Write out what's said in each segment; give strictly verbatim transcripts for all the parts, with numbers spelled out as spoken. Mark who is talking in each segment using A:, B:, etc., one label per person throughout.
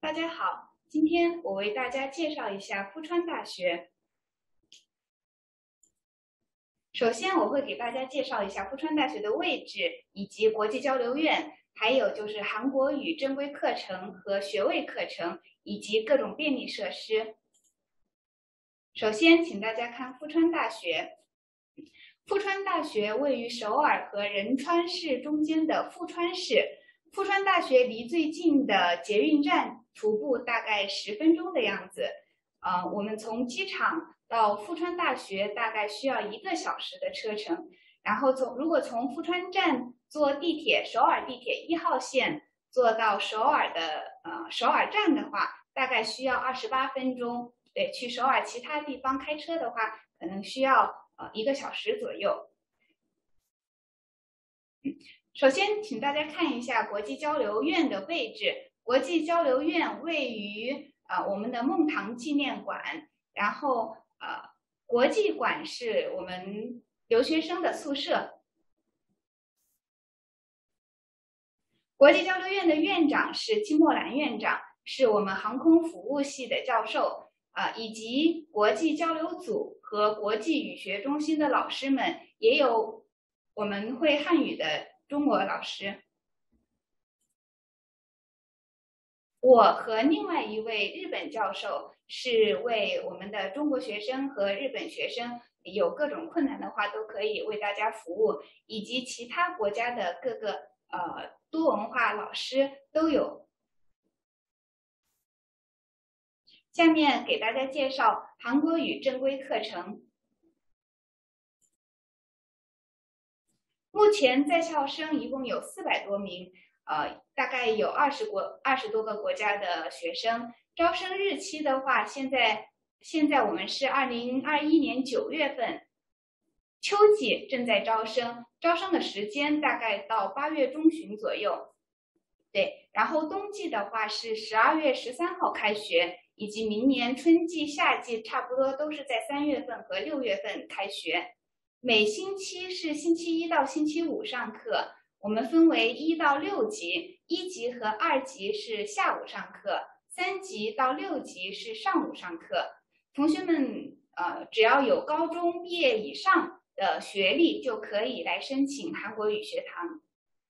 A: 大家好，今天我为大家介绍一下富川大学。首先，我会给大家介绍一下富川大学的位置，以及国际交流院，还有就是韩国语正规课程和学位课程，以及各种便利设施。首先，请大家看富川大学。富川大学位于首尔和仁川市中间的富川市。富川大学离最近的捷运站徒步大概十分钟的样子。呃，我们从机场到富川大学大概需要一个小时的车程。然后从如果从富川站坐地铁，首尔地铁一号线坐到首尔的呃首尔站的话，大概需要二十八分钟。对，去首尔其他地方开车的话，可能需要呃一个小时左右。首先，请大家看一下国际交流院的位置。国际交流院位于呃我们的孟塘纪念馆，然后呃国际馆是我们留学生的宿舍。国际交流院的院长是金默兰院长，是我们航空服务系的教授。啊，以及国际交流组和国际语学中心的老师们，也有我们会汉语的中国老师。我和另外一位日本教授是为我们的中国学生和日本学生有各种困难的话，都可以为大家服务，以及其他国家的各个呃多文化老师都有。下面给大家介绍韩国语正规课程。目前在校生一共有四百多名，呃，大概有二十国二十多个国家的学生。招生日期的话，现在现在我们是二零二一年九月份，秋季正在招生，招生的时间大概到八月中旬左右。对，然后冬季的话是十二月十三号开学，以及明年春季、夏季差不多都是在三月份和六月份开学。每星期是星期一到星期五上课，我们分为一到六级，一级和二级是下午上课，三级到六级是上午上课。同学们呃，只要有高中毕业以上的学历，就可以来申请韩国语学堂。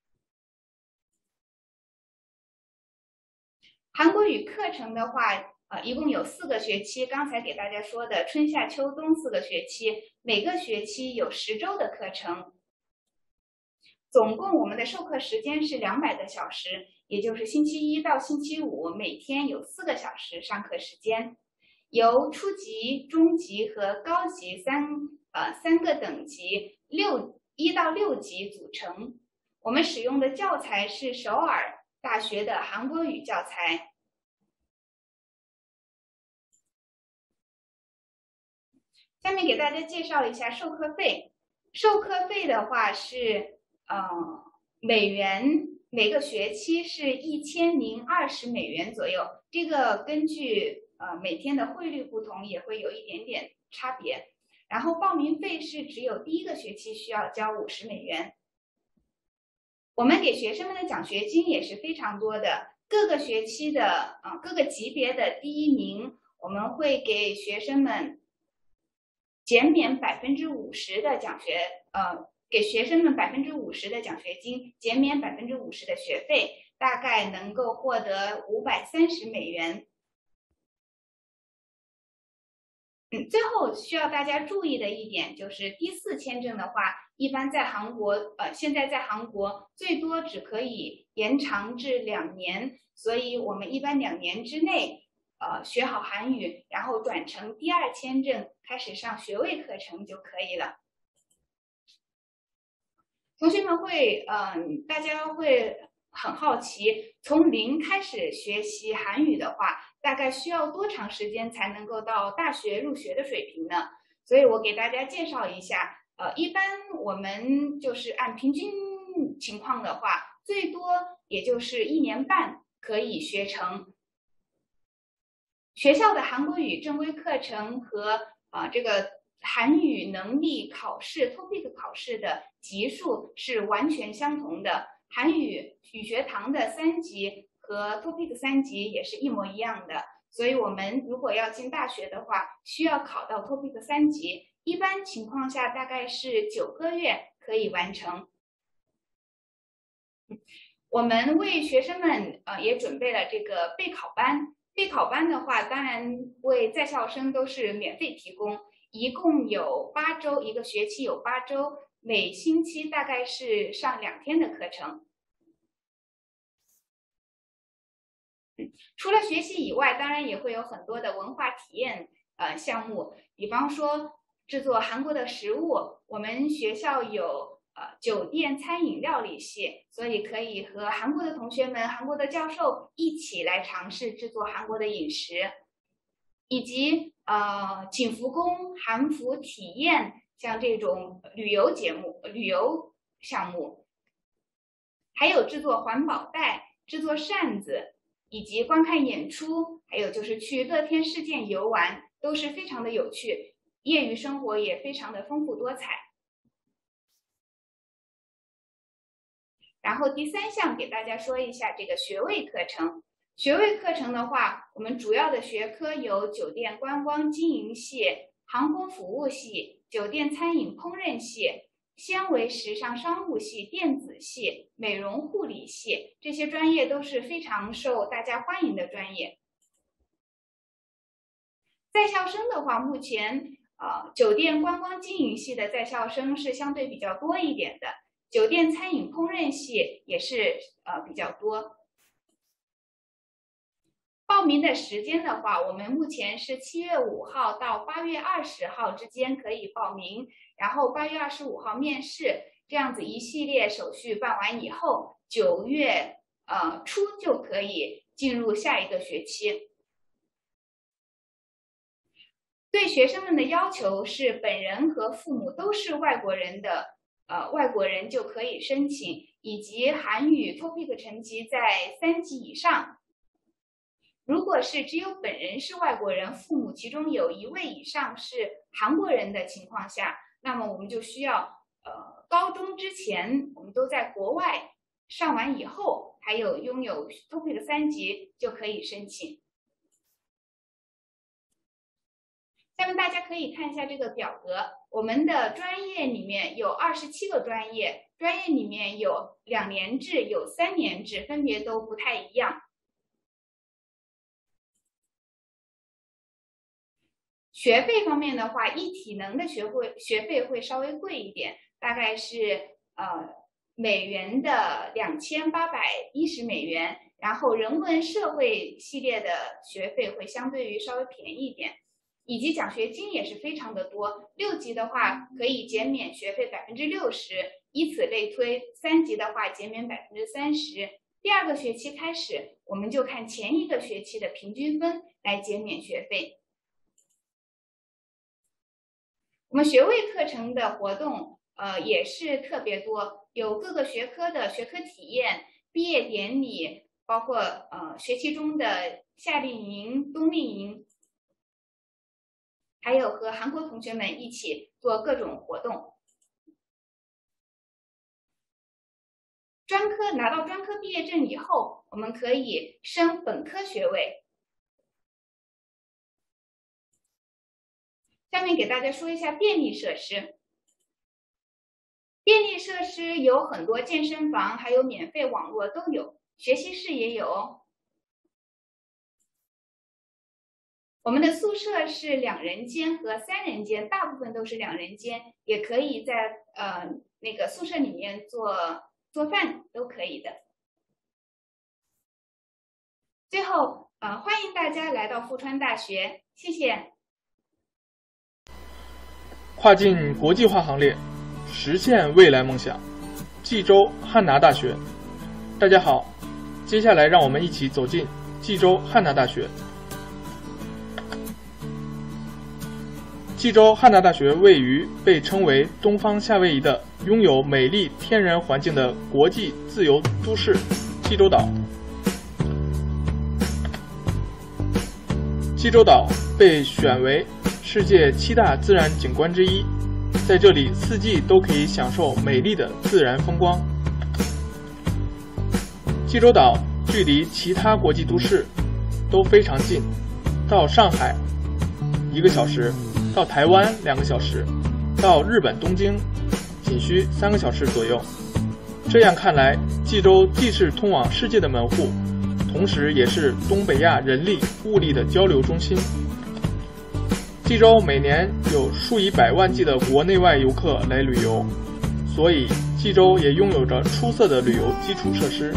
A: 韩国语课程的话，呃，一共有四个学期。刚才给大家说的春夏秋冬四个学期，每个学期有十周的课程。总共我们的授课时间是两百个小时，也就是星期一到星期五每天有四个小时上课时间，由初级、中级和高级三呃三个等级六一到六级组成。我们使用的教材是首尔大学的韩国语教材。下面给大家介绍一下授课费。授课费的话是，呃，美元每个学期是一千零二十美元左右。这个根据呃每天的汇率不同，也会有一点点差别。然后报名费是只有第一个学期需要交五十美元。我们给学生们的奖学金也是非常多的，各个学期的呃各个级别的第一名，我们会给学生们减免百分之五十的奖学，呃，给学生们百分之五十的奖学金，减免百分之五十的学费，大概能够获得五百三十美元。嗯，最后需要大家注意的一点就是，第四签证的话，一般在韩国，呃，现在在韩国最多只可以延长至两年，所以我们一般两年之内，呃，学好韩语，然后转成第二签证，开始上学位课程就可以了。同学们会，嗯、呃，大家会很好奇，从零开始学习韩语的话，大概需要多长时间才能够到大学入学的水平呢？所以我给大家介绍一下，呃，一般我们就是按平均情况的话，最多也就是一年半可以学成。学校的韩国语正规课程和啊、呃、这个韩语能力考试 T O P I C 考试的级数是完全相同的。韩语语学堂的三级和 Topic 三级也是一模一样的。所以我们如果要进大学的话，需要考到 Topic 三级，一般情况下大概是九个月可以完成。我们为学生们呃也准备了这个备考班，备考班的话，当然为在校生都是免费提供，一共有八周，一个学期有八周，每星期大概是上两天的课程。除了学习以外，当然也会有很多的文化体验呃项目，比方说制作韩国的食物，我们学校有呃酒店餐饮料理系，所以可以和韩国的同学们、韩国的教授一起来尝试制作韩国的饮食，以及呃景福宫韩服体验，像这种旅游节目、旅游项目，还有制作环保袋、制作扇子。以及观看演出，还有就是去乐天世界游玩，都是非常的有趣，业余生活也非常的丰富多彩。然后第三项给大家说一下这个学位课程。学位课程的话，我们主要的学科有酒店观光经营系、航空服务系、酒店餐饮烹饪系、纤维时尚商务系、电子系、美容护理系，这些专业都是非常受大家欢迎的专业。在校生的话，目前呃酒店观光经营系的在校生是相对比较多一点的，酒店餐饮烹饪系也是呃比较多。报名的时间的话，我们目前是七月五号到八月二十号之间可以报名，然后八月二十五号面试，这样子一系列手续办完以后，九月呃初就可以进入下一个学期。对学生们的要求是本人和父母都是外国人的呃外国人就可以申请，以及韩语 Topic 成绩在三级以上。如果是只有本人是外国人，父母其中有一位以上是韩国人的情况下，那么我们就需要呃高中之前我们都在国外上完以后，还有拥有 Topic 三级就可以申请。下面大家可以看一下这个表格，我们的专业里面有二十七个专业，专业里面有两年制，有三年制，分别都不太一样。学费方面的话，一体能的学会学费会稍微贵一点，大概是呃美元的两千八百一十美元，然后人文社会系列的学费会相对于稍微便宜一点，以及奖学金也是非常的多。六级的话可以减免学费百分之六十，以此类推，三级的话减免百分之三十。第二个学期开始，我们就看前一个学期的平均分来减免学费。我们学位课程的活动呃也是特别多，有各个学科的学科体验、毕业典礼，包括呃学期中的夏令营、冬令营，还有和韩国同学们一起做各种活动。专科拿到专科毕业证以后，我们可以升本科学位。下面给大家说一下便利设施。便利设施有很多，健身房还有免费网络都有，学习室也有哦。我们的宿舍是两人间和三人间，大部分都是两人间，也可以在呃那个宿舍里面做做饭都可以的。最后呃欢迎大家来到富川大学，谢谢。
B: 跨进国际化行列，实现未来梦想。济州汉拿大学，大家好，接下来让我们一起走进济州汉拿大学。济州汉拿大学位于被称为东方夏威夷的拥有美丽天然环境的国际自由都市济州岛。济州岛被选为世界七大自然景观之一，在这里四季都可以享受美丽的自然风光。济州岛距离其他国际都市都非常近，到上海一个小时，到台湾两个小时，到日本东京仅需三个小时左右。这样看来，济州既是通往世界的门户，同时也是东北亚人力物力的交流中心。济州每年有数以百万计的国内外游客来旅游，所以济州也拥有着出色的旅游基础设施。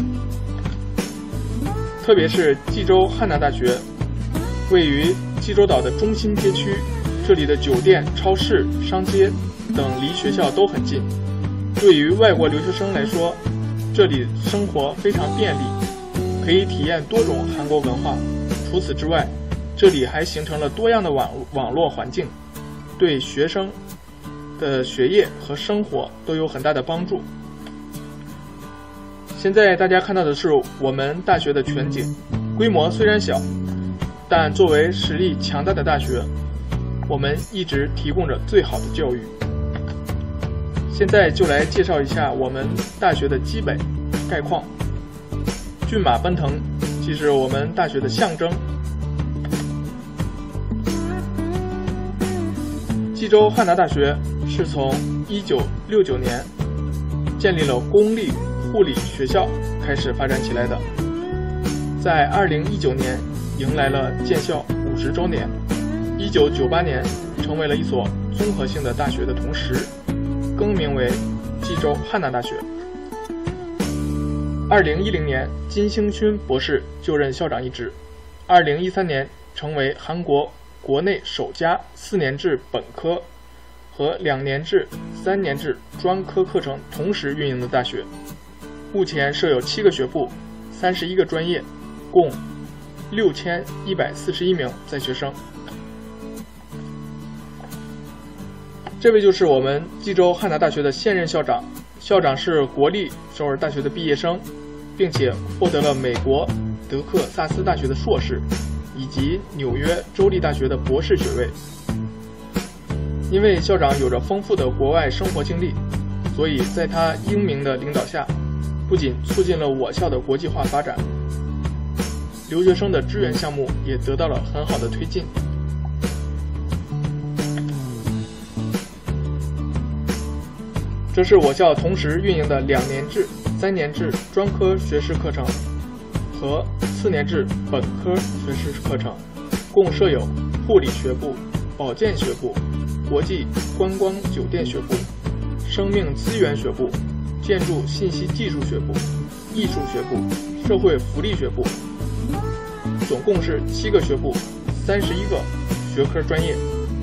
B: 特别是济州汉拿大学，位于济州岛的中心街区，这里的酒店、超市、商街等离学校都很近。对于外国留学生来说，这里生活非常便利，可以体验多种韩国文化。除此之外，这里还形成了多样的网网络环境，对学生的学业和生活都有很大的帮助。现在大家看到的是我们大学的全景，规模虽然小，但作为实力强大的大学，我们一直提供着最好的教育。现在就来介绍一下我们大学的基本概况。骏马奔腾即是我们大学的象征。济州汉拿大学是从一九六九年建立了公立护理学校开始发展起来的，在二零一九年迎来了建校五十周年，一九九八年成为了一所综合性的大学的同时，更名为济州汉拿大学。二零一零年，金星勋博士就任校长一职。二零一三年成为韩国国内首家四年制本科和两年制、三年制专科课程同时运营的大学。目前设有七个学部、三十一个专业，共六千一百四十一名在学生。这位就是我们济州汉拿大学的现任校长，校长是国立首尔大学的毕业生，并且获得了美国德克萨斯大学的硕士以及纽约州立大学的博士学位。因为校长有着丰富的国外生活经历，所以在他英明的领导下，不仅促进了我校的国际化发展，留学生的支援项目也得到了很好的推进。这是我校同时运营的两年制、三年制专科学士课程和四年制本科学士课程，共设有护理学部、保健学部、国际观光酒店学部、生命资源学部、建筑信息技术学部、艺术学部、社会福利学部，总共是七个学部，三十一个学科专业。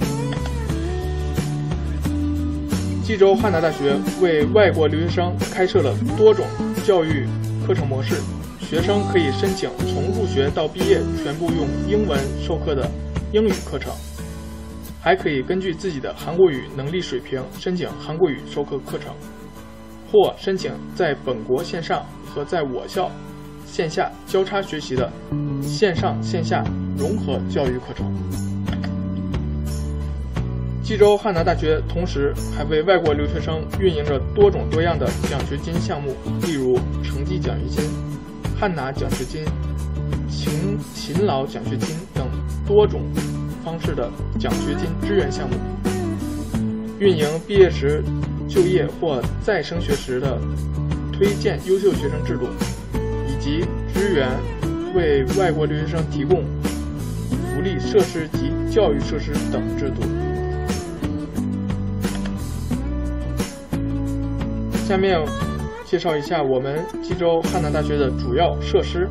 B: 济州汉拿大学为外国留学生开设了多种教育课程模式，学生可以申请从入学到毕业全部用英文授课的英语课程，还可以根据自己的韩国语能力水平申请韩国语授课课程，或申请在本国线上和在我校线下交叉学习的线上线下融合教育课程。济州汉拿大学同时还为外国留学生运营着多种多样的奖学金项目，例如成绩奖学金、汉拿奖学金、勤勤劳奖学金等多种方式的奖学金支援项目，运营毕业时就业或再升学时的推荐优秀学生制度，以及支援为外国留学生提供福利设施及教育设施等制度。下面介绍一下我们济州汉拿大学的主要设施。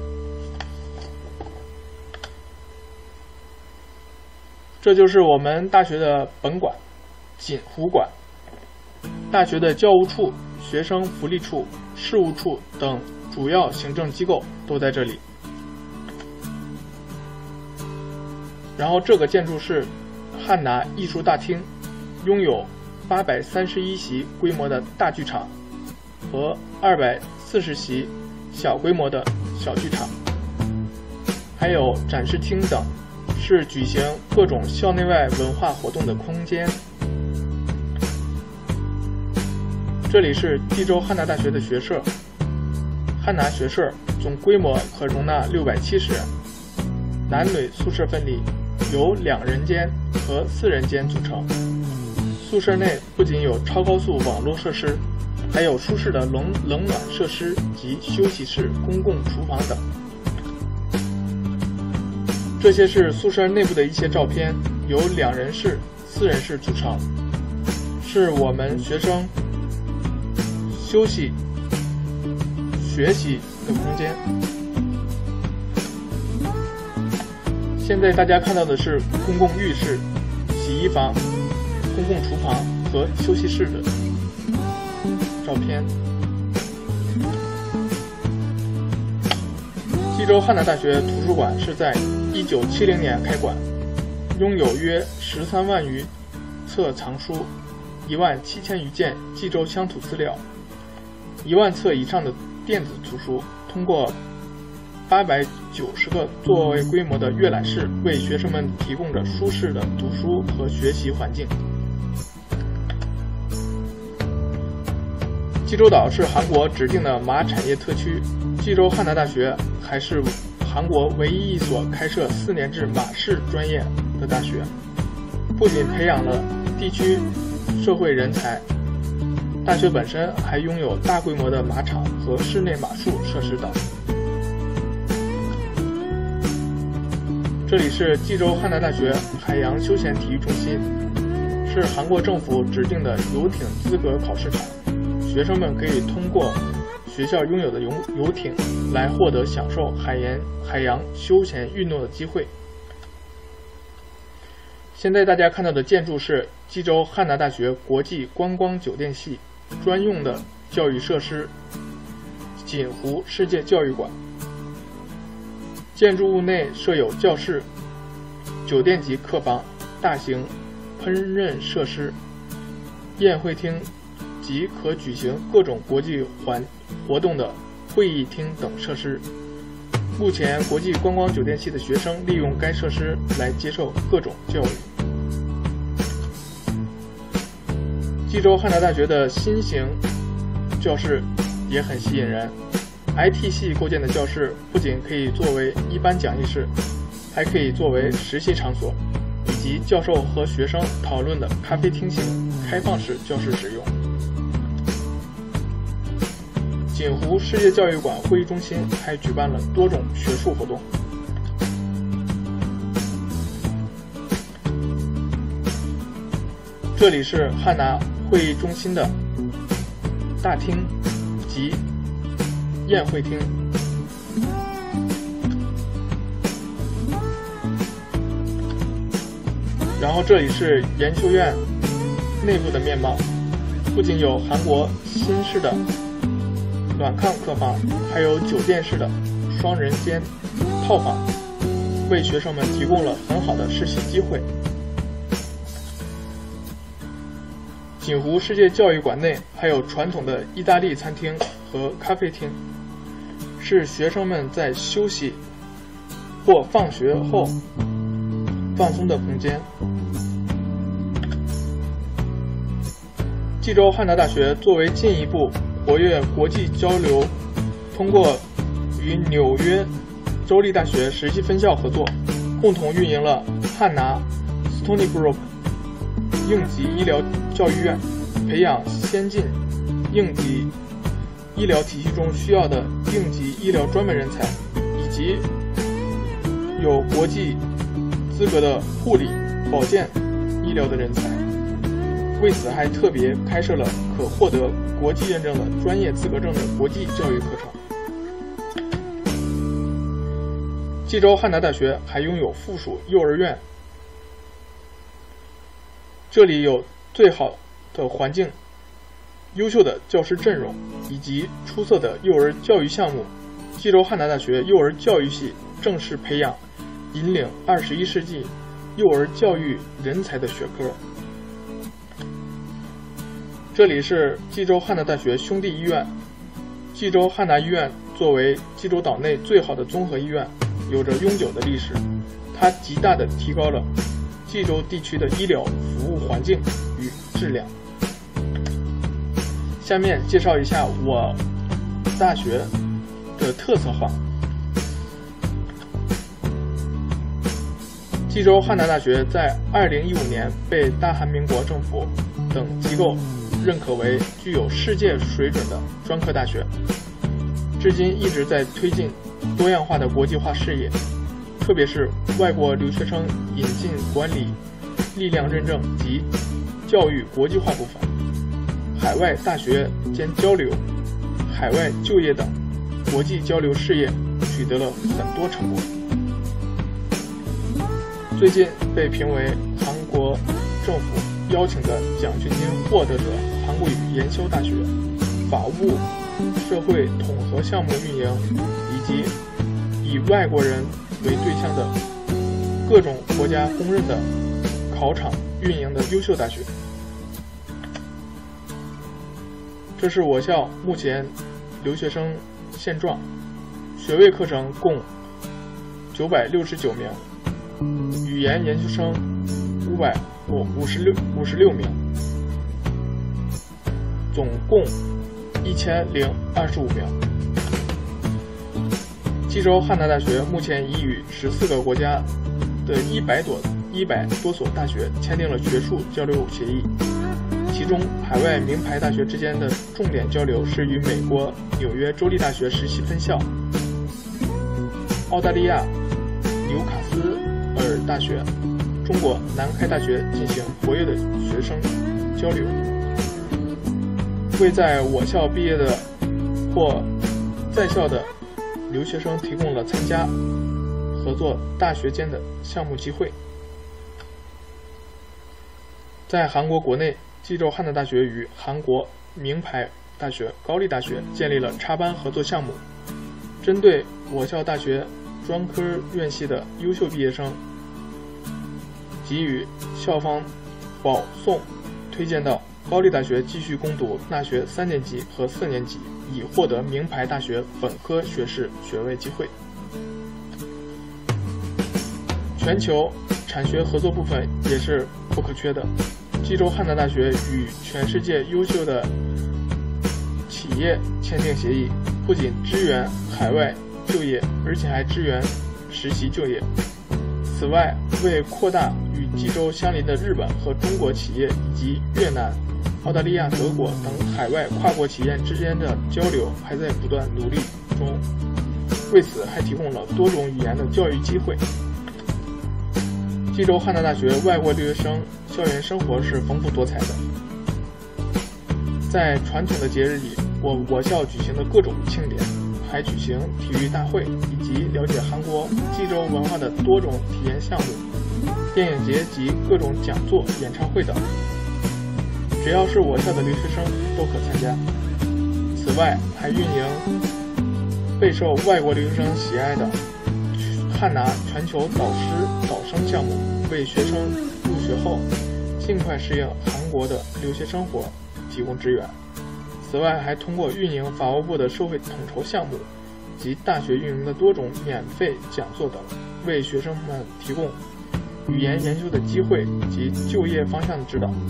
B: 这就是我们大学的本馆锦湖馆，大学的教务处、学生福利处、事务处等主要行政机构都在这里。然后这个建筑是汉拿艺术大厅，拥有八百三十一席规模的大剧场和二百四十席小规模的小剧场，还有展示厅等，是举行各种校内外文化活动的空间。这里是济州汉拿大学的学社， 汉拿学社总规模可容纳六百七十人，男女宿舍分离，由两人间和四人间组成。宿舍内不仅有超高速网络设施，还有舒适的冷冷暖设施及休息室、公共厨房等。这些是宿舍内部的一些照片，由两人室、四人室组成，是我们学生休息、学习的空间。现在大家看到的是公共浴室、洗衣房、公共厨房和休息室的照片。济州汉拿大学图书馆是在一九七零年开馆，拥有约十三万余册藏书，一万七千余件济州乡土资料，一万册以上的电子图书，通过八百九十个座位规模的阅览室，为学生们提供着舒适的读书和学习环境。济州岛是韩国指定的马产业特区，济州汉拿大学还是韩国唯一一所开设四年制马式专业的大学，不仅培养了地区社会人才，大学本身还拥有大规模的马场和室内马术设施等。这里是济州汉拿大学海洋休闲体育中心，是韩国政府指定的游艇资格考试场，学生们可以通过学校拥有的游游艇来获得享受海洋海洋休闲运动的机会。现在大家看到的建筑是济州汉拿大学国际观光酒店系专用的教育设施锦湖世界教育馆。建筑物内设有教室、酒店级客房、大型烹饪设施、宴会厅及可举行各种国际环活动的会议厅等设施。目前，国际观光酒店系的学生利用该设施来接受各种教育。济州汉拿大学的新型教室也很吸引人。I T 系构建的教室不仅可以作为一般讲义室，还可以作为实习场所，以及教授和学生讨论的咖啡厅型开放式教室使用。锦湖世界教育馆会议中心还举办了多种学术活动。这里是汉拿会议中心的大厅及宴会厅。然后这里是研究院内部的面貌，不仅有韩国新式的暖炕客房，还有酒店式的双人间套房，为学生们提供了很好的实习机会。锦湖世界教育馆内还有传统的意大利餐厅和咖啡厅，是学生们在休息或放学后放松的空间。济州汉拿大学作为进一步活跃国际交流，通过与纽约州立大学实习分校合作，共同运营了汉拿 Stony Brook 应急医疗教育院，培养先进应急医疗体系中需要的应急医疗专门人才，以及有国际资格的护理、保健医疗的人才。为此还特别开设了可获得国际认证的专业资格证的国际教育课程。济州汉拿大学还拥有附属幼儿园，这里有最好的环境、优秀的教师阵容以及出色的幼儿教育项目。济州汉拿大学幼儿教育系正式培养引领二十一世纪幼儿教育人才的学科。这里是济州汉拿大学兄弟医院。济州汉拿医院作为济州岛内最好的综合医院，有着悠久的历史，它极大地提高了济州地区的医疗服务环境与质量。下面介绍一下我大学的特色化。济州汉拿大学在二零一五年被大韩民国政府等机构认可为具有世界水准的专科大学，至今一直在推进多样化的国际化事业，特别是外国留学生引进管理力量认证及教育国际化部分，海外大学间交流、海外就业等国际交流事业取得了很多成果。最近被评为韩国政府邀请的奖学金获得者韩国语研修大学、法务部社会统合项目运营，以及以外国人为对象的各种国家公认的考场运营的优秀大学。这是我校目前留学生现状，学位课程共九百六十九名，语言研究生五百五十六五十六名，总共一千零二十五名。济州汉拿大学目前已与十四个国家的一百多一百多所大学签订了学术交流协议，其中海外名牌大学之间的重点交流是与美国纽约州立大学实习分校、澳大利亚纽卡斯尔大学、中国南开大学进行活跃的学生交流，为在我校毕业的或在校的留学生提供了参加合作大学间的项目机会。在韩国国内，济州汉拿大学与韩国名牌大学高丽大学建立了插班合作项目，针对我校大学专科院系的优秀毕业生，给予校方保送推荐到高丽大学继续攻读大学三年级和四年级，以获得名牌大学本科学士学位机会。全球产学合作部分也是不可缺的。济州汉拿大学与全世界优秀的企业签订协议，不仅支援海外就业，而且还支援实习就业。此外，为扩大与济州相邻的日本和中国企业以及越南、澳大利亚、德国等海外跨国企业之间的交流，还在不断努力中。为此，还提供了多种语言的教育机会。济州汉拿大学外国留学生校园生活是丰富多彩的。在传统的节日里，我我校举行的各种庆典，还举行体育大会，以及了解韩国济州文化的多种体验项目、电影节及各种讲座、演唱会等。只要是我校的留学生都可参加。此外，还运营备受外国留学生喜爱的汉拿全球导师导生项目，为学生入学后尽快适应韩国的留学生活提供支援。此外，还通过运营法务部的社会统筹项目及大学运营的多种免费讲座等，为学生们提供语言研究的机会及就业方向的指导。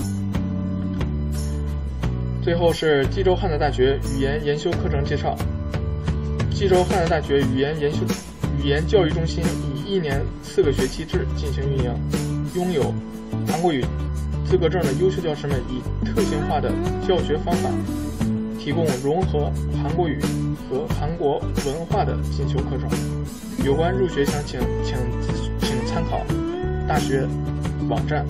B: 最后是济州汉拿大学语言研修课程介绍。济州汉拿大学语言研修语言教育中心以一年四个学期制进行运营，拥有韩国语资格证的优秀教师们以特性化的教学方法，提供融合韩国语和韩国文化的进修课程。有关入学详情，请请参考大学网站。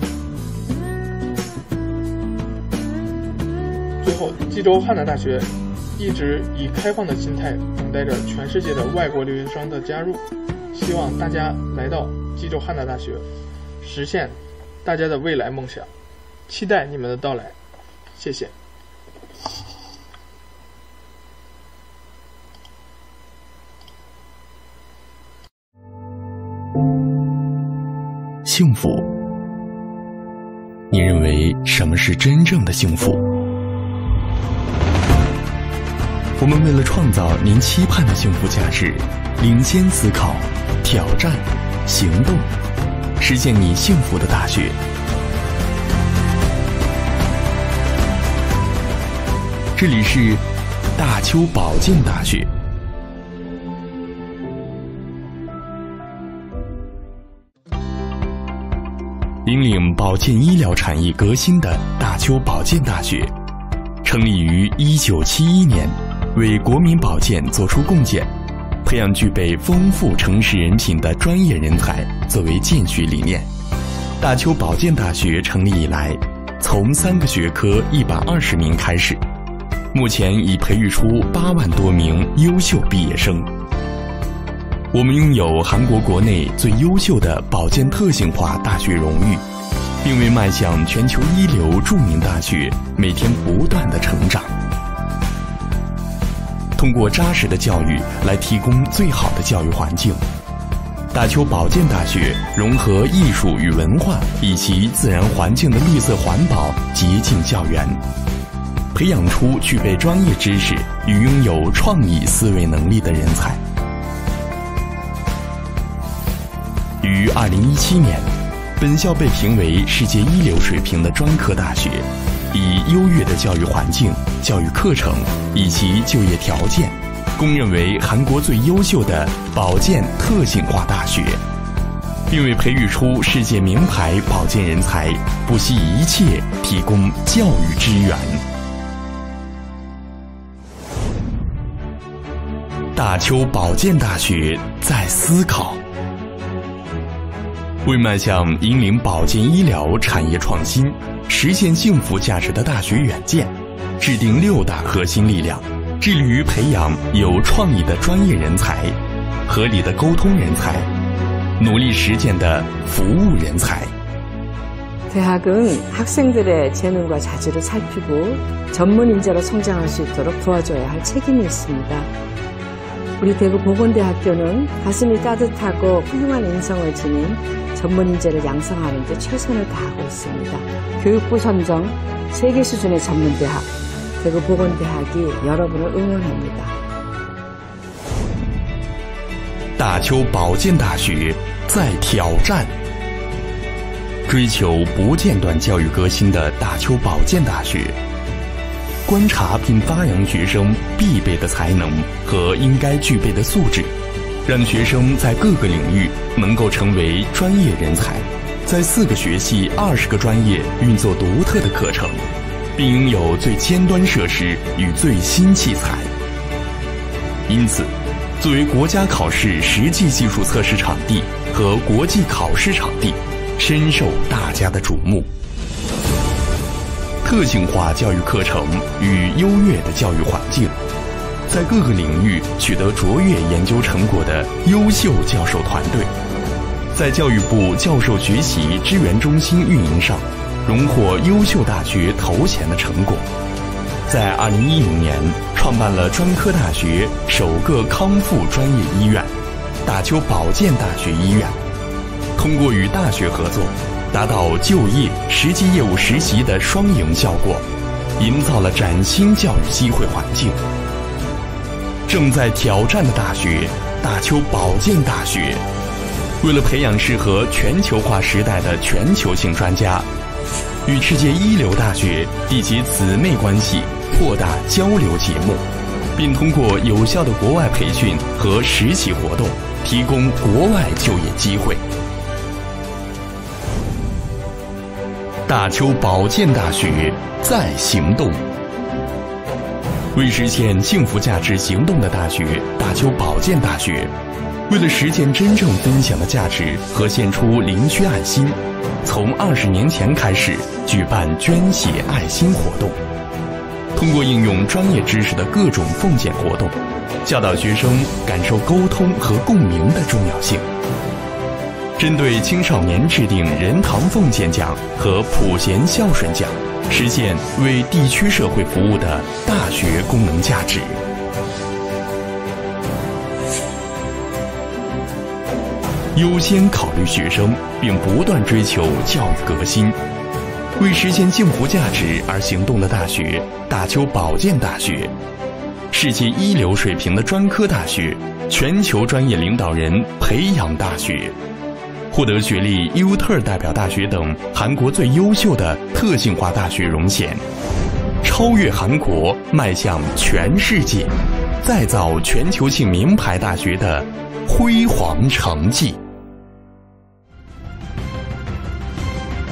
B: 最后，济州汉拿大学一直以开放的心态等待着全世界的外国留学生的加入，希望大家来到济州汉拿大学，实现大家的未来梦想，期待你们的到来，谢谢。
C: 幸福，你认为什么是真正的幸福？我们为了创造您期盼的幸福价值，领先思考、挑战、行动，实现你幸福的大学。这里是大邱保健大学。 引领保健医疗产业革新的大邱保健大学，成立于一九七一年，为国民保健做出贡献，培养具备丰富城市人品的专业人才作为建学理念。大邱保健大学成立以来，从三个学科一百二十名开始，目前已培育出八万多名优秀毕业生。我们拥有韩国国内最优秀的保健特性化大学荣誉，并为迈向全球一流著名大学每天不断的成长。通过扎实的教育来提供最好的教育环境，大邱保健大学融合艺术与文化以及自然环境的绿色环保洁净校园，培养出具备专业知识与拥有创意思维能力的人才。于二零一七年，本校被评为世界一流水平的专科大学，以优越的教育环境、教育课程以及就业条件，公认为韩国最优秀的保健特性化大学，并为培育出世界名牌保健人才不惜一切提供教育支援。大邱保健大学在思考，为迈向引领保健医疗产业创新、实现幸福价值的大学远见，制定六大核心力量，致力于培养有创意的专业人才、合理的沟通人才、努力实践的服务人才。
D: 대학은 학생들의 재능과 자질을 살피고 전문 인재로 성장할 수 있도록 도와줘야 할 책임이 있습니다. 우리 대구 보건대학교는 가슴이 따뜻하고 훌륭한 인성을 지닌 전문 인재를 양성하는 데 최선을 다하고 있습니다. 교육부 선정 세계 수준의 전문대학, 대구 보건대학이 여러분을 응원합니다.
C: 大邱保健大学在挑战。 追求不间断教育革新的大邱保健大学，观察并发扬学生必备的才能和应该具备的素质，让学生在各个领域能够成为专业人才，在四个学系、二十个专业运作独特的课程，并拥有最尖端设施与最新器材。因此，作为国家考试实际技术测试场地和国际考试场地， 深受大家的瞩目。特性化教育课程与优越的教育环境，在各个领域取得卓越研究成果的优秀教授团队，在教育部教授学习支援中心运营上荣获优秀大学头衔的成果，在二零一零年创办了专科大学首个康复专业医院——大邱保健大学医院。 通过与大学合作，达到就业、实际业务实习的双赢效果，营造了崭新教育机会环境。正在挑战的大学——大邱保健大学，为了培养适合全球化时代的全球性专家，与世界一流大学缔结姊妹关系，扩大交流节目，并通过有效的国外培训和实习活动，提供国外就业机会。 大邱保健大学在行动，为实现幸福价值行动的大学——大邱保健大学，为了实现真正分享的价值和献出灵区爱心，从二十年前开始举办捐血爱心活动，通过应用专业知识的各种奉献活动，教导学生感受沟通和共鸣的重要性。 针对青少年制定人堂奉献奖和普贤孝顺奖，实现为地区社会服务的大学功能价值。优先考虑学生，并不断追求教育革新，为实现幸福价值而行动的大学——大邱保健大学，世界一流水平的专科大学，全球专业领导人培养大学。 获得学历优特代表大学等韩国最优秀的特性化大学荣衔，超越韩国，迈向全世界，再造全球性名牌大学的辉煌成绩。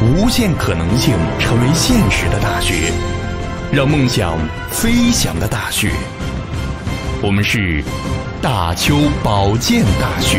C: 无限可能性成为现实的大学，让梦想飞翔的大学。我们是大邱保健大学。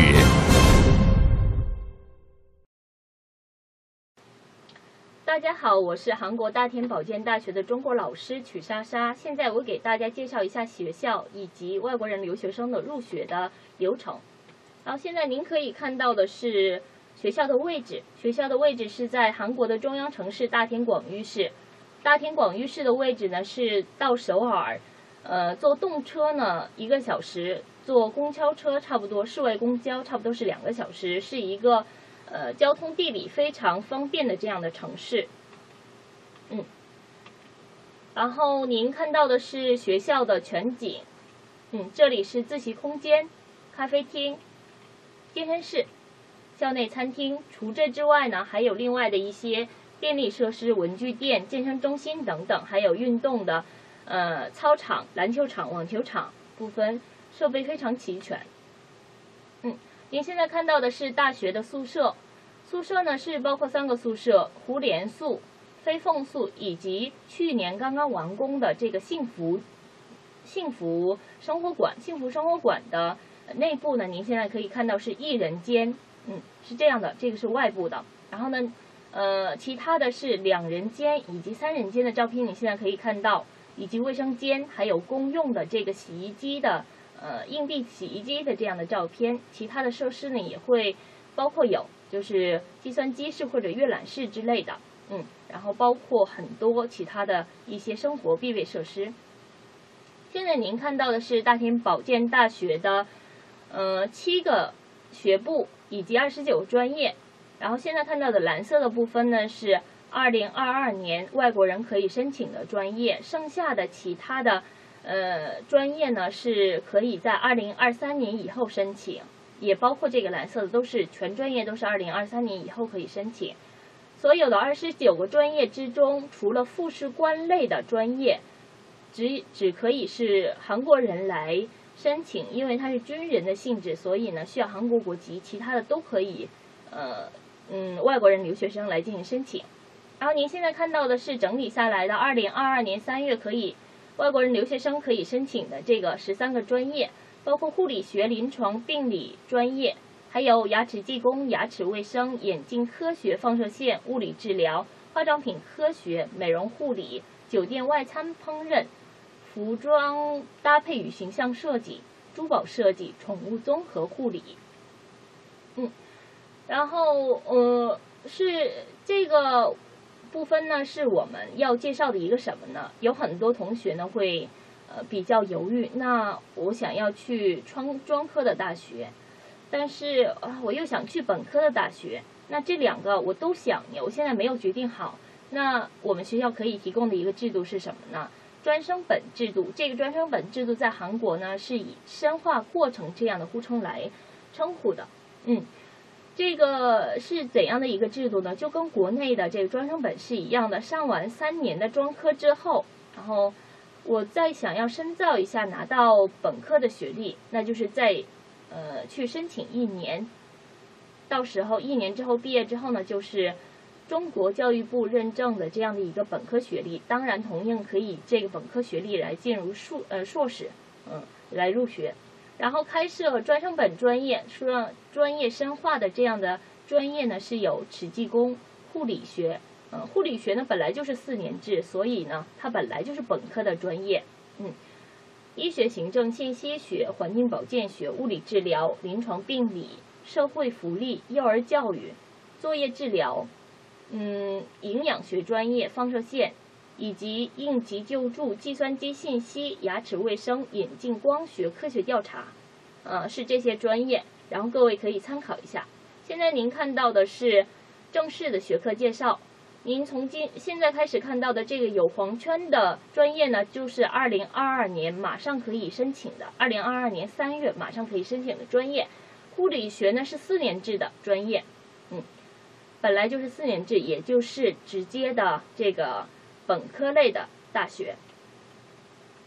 E: 大家好，我是韩国大田保健大学的中国老师曲莎莎。现在我给大家介绍一下学校以及外国人留学生的入学的流程。然后现在您可以看到的是学校的位置，学校的位置是在韩国的中央城市大田广域市。大田广域市的位置呢是到首尔，呃，坐动车呢一个小时，坐公交车差不多，市外公交差不多是两个小时，是一个呃交通地理非常方便的这样的城市。嗯，然后您看到的是学校的全景。嗯，这里是自习空间、咖啡厅、健身室、校内餐厅。除这之外呢，还有另外的一些便利设施、文具店、健身中心等等，还有运动的呃操场、篮球场、网球场部分，设备非常齐全。嗯，您现在看到的是大学的宿舍，宿舍呢是包括三个宿舍：胡联宿、飞凤宿以及去年刚刚完工的这个幸福幸福生活馆。幸福生活馆的内部呢，您现在可以看到是一人间，嗯，是这样的，这个是外部的。然后呢，呃，其他的是两人间以及三人间的照片，你现在可以看到，以及卫生间，还有公用的这个洗衣机的呃硬币洗衣机的这样的照片。其他的设施呢也会包括有就是计算机室或者阅览室之类的，嗯，然后包括很多其他的一些生活必备设施。现在您看到的是大田保健大学的呃七个学部以及二十九个专业。然后现在看到的蓝色的部分呢是二零二二年外国人可以申请的专业，剩下的其他的呃专业呢是可以在二零二三年以后申请，也包括这个蓝色的，都是全专业都是二零二三年以后可以申请。所有的二十九个专业之中，除了副士官类的专业，只只可以是韩国人来申请，因为它是军人的性质，所以呢需要韩国国籍，其他的都可以呃嗯外国人留学生来进行申请。然后您现在看到的是整理下来的二零二二年三月可以外国人留学生可以申请的这个十三个专业，包括护理学、临床病理专业，还有牙齿技工、牙齿卫生、眼镜科学、放射线、物理治疗、化妆品科学、美容护理、酒店外餐烹饪、服装搭配与形象设计、珠宝设计、宠物综合护理。嗯，然后呃是这个部分呢是我们要介绍的一个什么呢？有很多同学呢会呃比较犹豫，那我想要去专专科的大学，但是啊我又想去本科的大学，那这两个我都想，我现在没有决定好。那我们学校可以提供的一个制度是什么呢？专升本制度。这个专升本制度在韩国呢是以深化过程这样的呼称来称呼的。嗯，这个是怎样的一个制度呢？就跟国内的这个专升本是一样的，上完三年的专科之后，然后我再想要深造一下拿到本科的学历，那就是再呃去申请一年，到时候一年之后毕业之后呢，就是中国教育部认证的这样的一个本科学历，当然同样可以这个本科学历来进入硕呃硕士，嗯，来入学。然后开设专升本专业，说专业深化的这样的专业呢是有齿技工、护理学，嗯，护理学呢本来就是四年制，所以呢它本来就是本科的专业，嗯，医学行政、信息学、环境保健学、物理治疗、临床病理、社会福利、幼儿教育、作业治疗。嗯，营养学专业、放射线，以及应急救助、计算机信息、牙齿卫生、眼镜光学、科学调查，呃，是这些专业。然后各位可以参考一下。现在您看到的是正式的学科介绍。您从今现在开始看到的这个有黄圈的专业呢，就是二零二二年马上可以申请的，二零二二年三月马上可以申请的专业。护理学呢是四年制的专业，嗯。本来就是四年制，也就是直接的这个本科类的大学。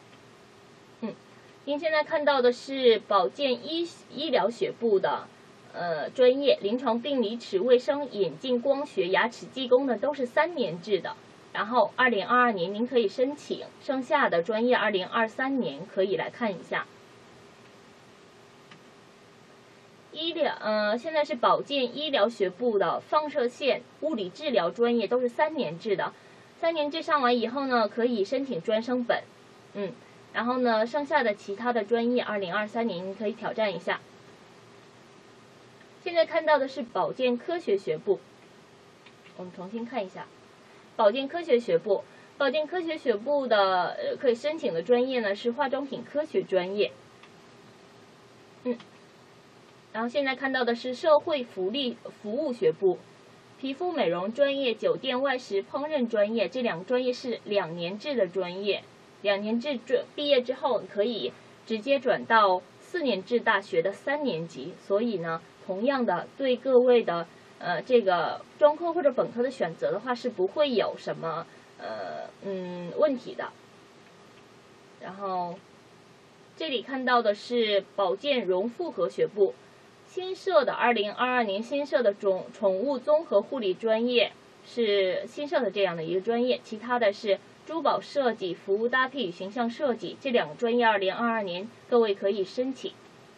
E: 嗯，您现在看到的是保健医医疗学部的呃专业，临床病理、齿卫生、眼镜、光学、牙齿技工呢都是三年制的。然后二零二二年您可以申请，剩下的专业二零二三年可以来看一下。医疗，呃，现在是保健医疗学部的放射线物理治疗专业都是三年制的，三年制上完以后呢，可以申请专升本，嗯，然后呢，剩下的其他的专业，二零二三年可以挑战一下。现在看到的是保健科学学部，我们重新看一下，保健科学学部，保健科学学部的呃可以申请的专业呢是化妆品科学专业，嗯。然后现在看到的是社会福利服务学部，皮肤美容专业、酒店外食烹饪专业，这两个专业是两年制的专业，两年制专毕业之后可以直接转到四年制大学的三年级，所以呢，同样的对各位的呃这个专科或者本科的选择的话是不会有什么呃嗯问题的。然后这里看到的是保健融复合学部。新设的二零二二年新设的种宠物综合护理专业是新设的这样的一个专业，其他的是珠宝设计、服务搭配与形象设计这两个专业，二零二二年各位可以申请。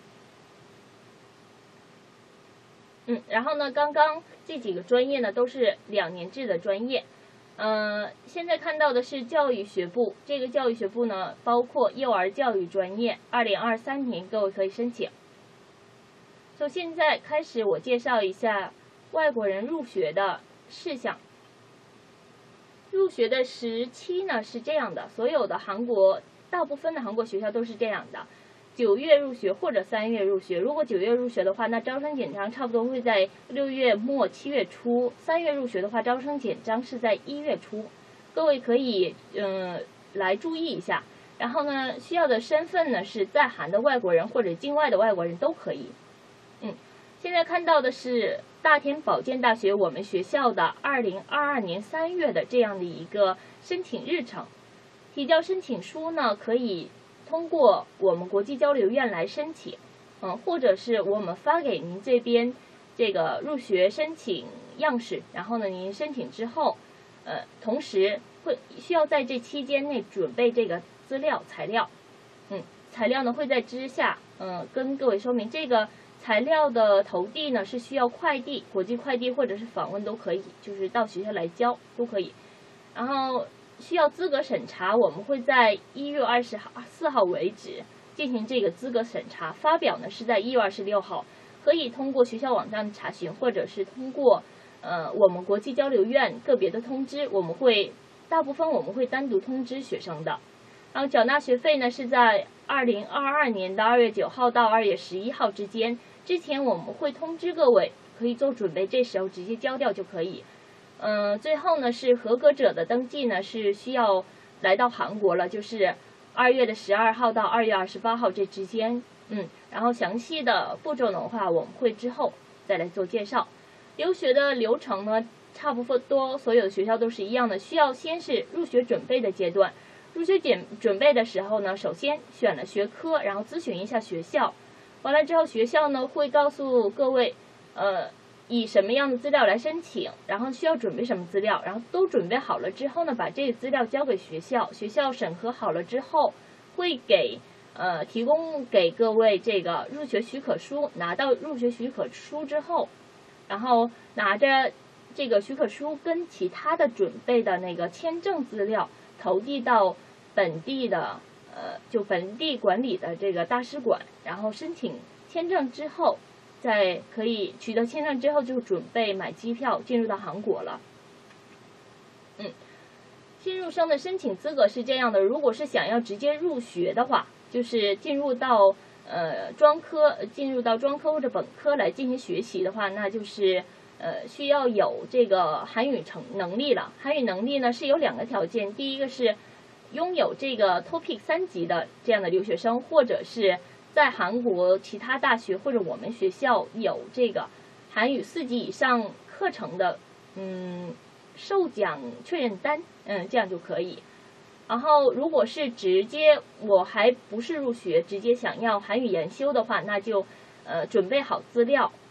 E: 嗯，然后呢，刚刚这几个专业呢都是两年制的专业。嗯、呃，现在看到的是教育学部，这个教育学部呢包括幼儿教育专业，二零二三年各位可以申请。从现在开始，我介绍一下外国人入学的事项。入学的时期呢是这样的，所有的韩国大部分的韩国学校都是这样的，九月入学或者三月入学。如果九月入学的话，那招生简章差不多会在六月末七月初；三月入学的话，招生简章是在一月初。各位可以嗯、呃、来注意一下。然后呢，需要的身份呢是在韩的外国人或者境外的外国人都可以。嗯，现在看到的是大田保健大学我们学校的二零二二年三月的这样的一个申请日程。提交申请书呢，可以通过我们国际交流院来申请，嗯，或者是我们发给您这边这个入学申请样式，然后呢，您申请之后，呃，同时会需要在这期间内准备这个资料材料，嗯，材料呢会在之下，嗯，跟各位说明这个。材料的投递呢是需要快递，国际快递或者是访问都可以，就是到学校来交都可以。然后需要资格审查，我们会在一月二十四号为止进行这个资格审查，发表呢是在一月二十六号，可以通过学校网站查询，或者是通过呃我们国际交流院个别的通知，我们会大部分我们会单独通知学生的。然后缴纳学费呢是在二零二二年的二月九号到二月十一号之间。之前我们会通知各位，可以做准备，这时候直接交掉就可以。嗯、呃，最后呢是合格者的登记呢是需要来到韩国了，就是二月的十二号到二月二十八号这之间。嗯，然后详细的步骤的话，我们会之后再来做介绍。留学的流程呢，差不多所有的学校都是一样的，需要先是入学准备的阶段。入学准准备的时候呢，首先选了学科，然后咨询一下学校。完了之后，学校呢会告诉各位，呃，以什么样的资料来申请，然后需要准备什么资料，然后都准备好了之后呢，把这个资料交给学校，学校审核好了之后，会给呃提供给各位这个入学许可书。拿到入学许可书之后，然后拿着这个许可书跟其他的准备的那个签证资料投递到本地的。呃，就本地管理的这个大使馆，然后申请签证之后，在可以取得签证之后，就准备买机票进入到韩国了。嗯，新入生的申请资格是这样的：如果是想要直接入学的话，就是进入到呃专科，进入到专科或者本科来进行学习的话，那就是呃需要有这个韩语成能力了。韩语能力呢是有两个条件，第一个是拥有这个 T O P I C 三级的这样的留学生，或者是在韩国其他大学或者我们学校有这个韩语四级以上课程的，嗯，授奖确认单，嗯，这样就可以。然后，如果是直接我还不是入学，直接想要韩语研修的话，那就呃准备好资料，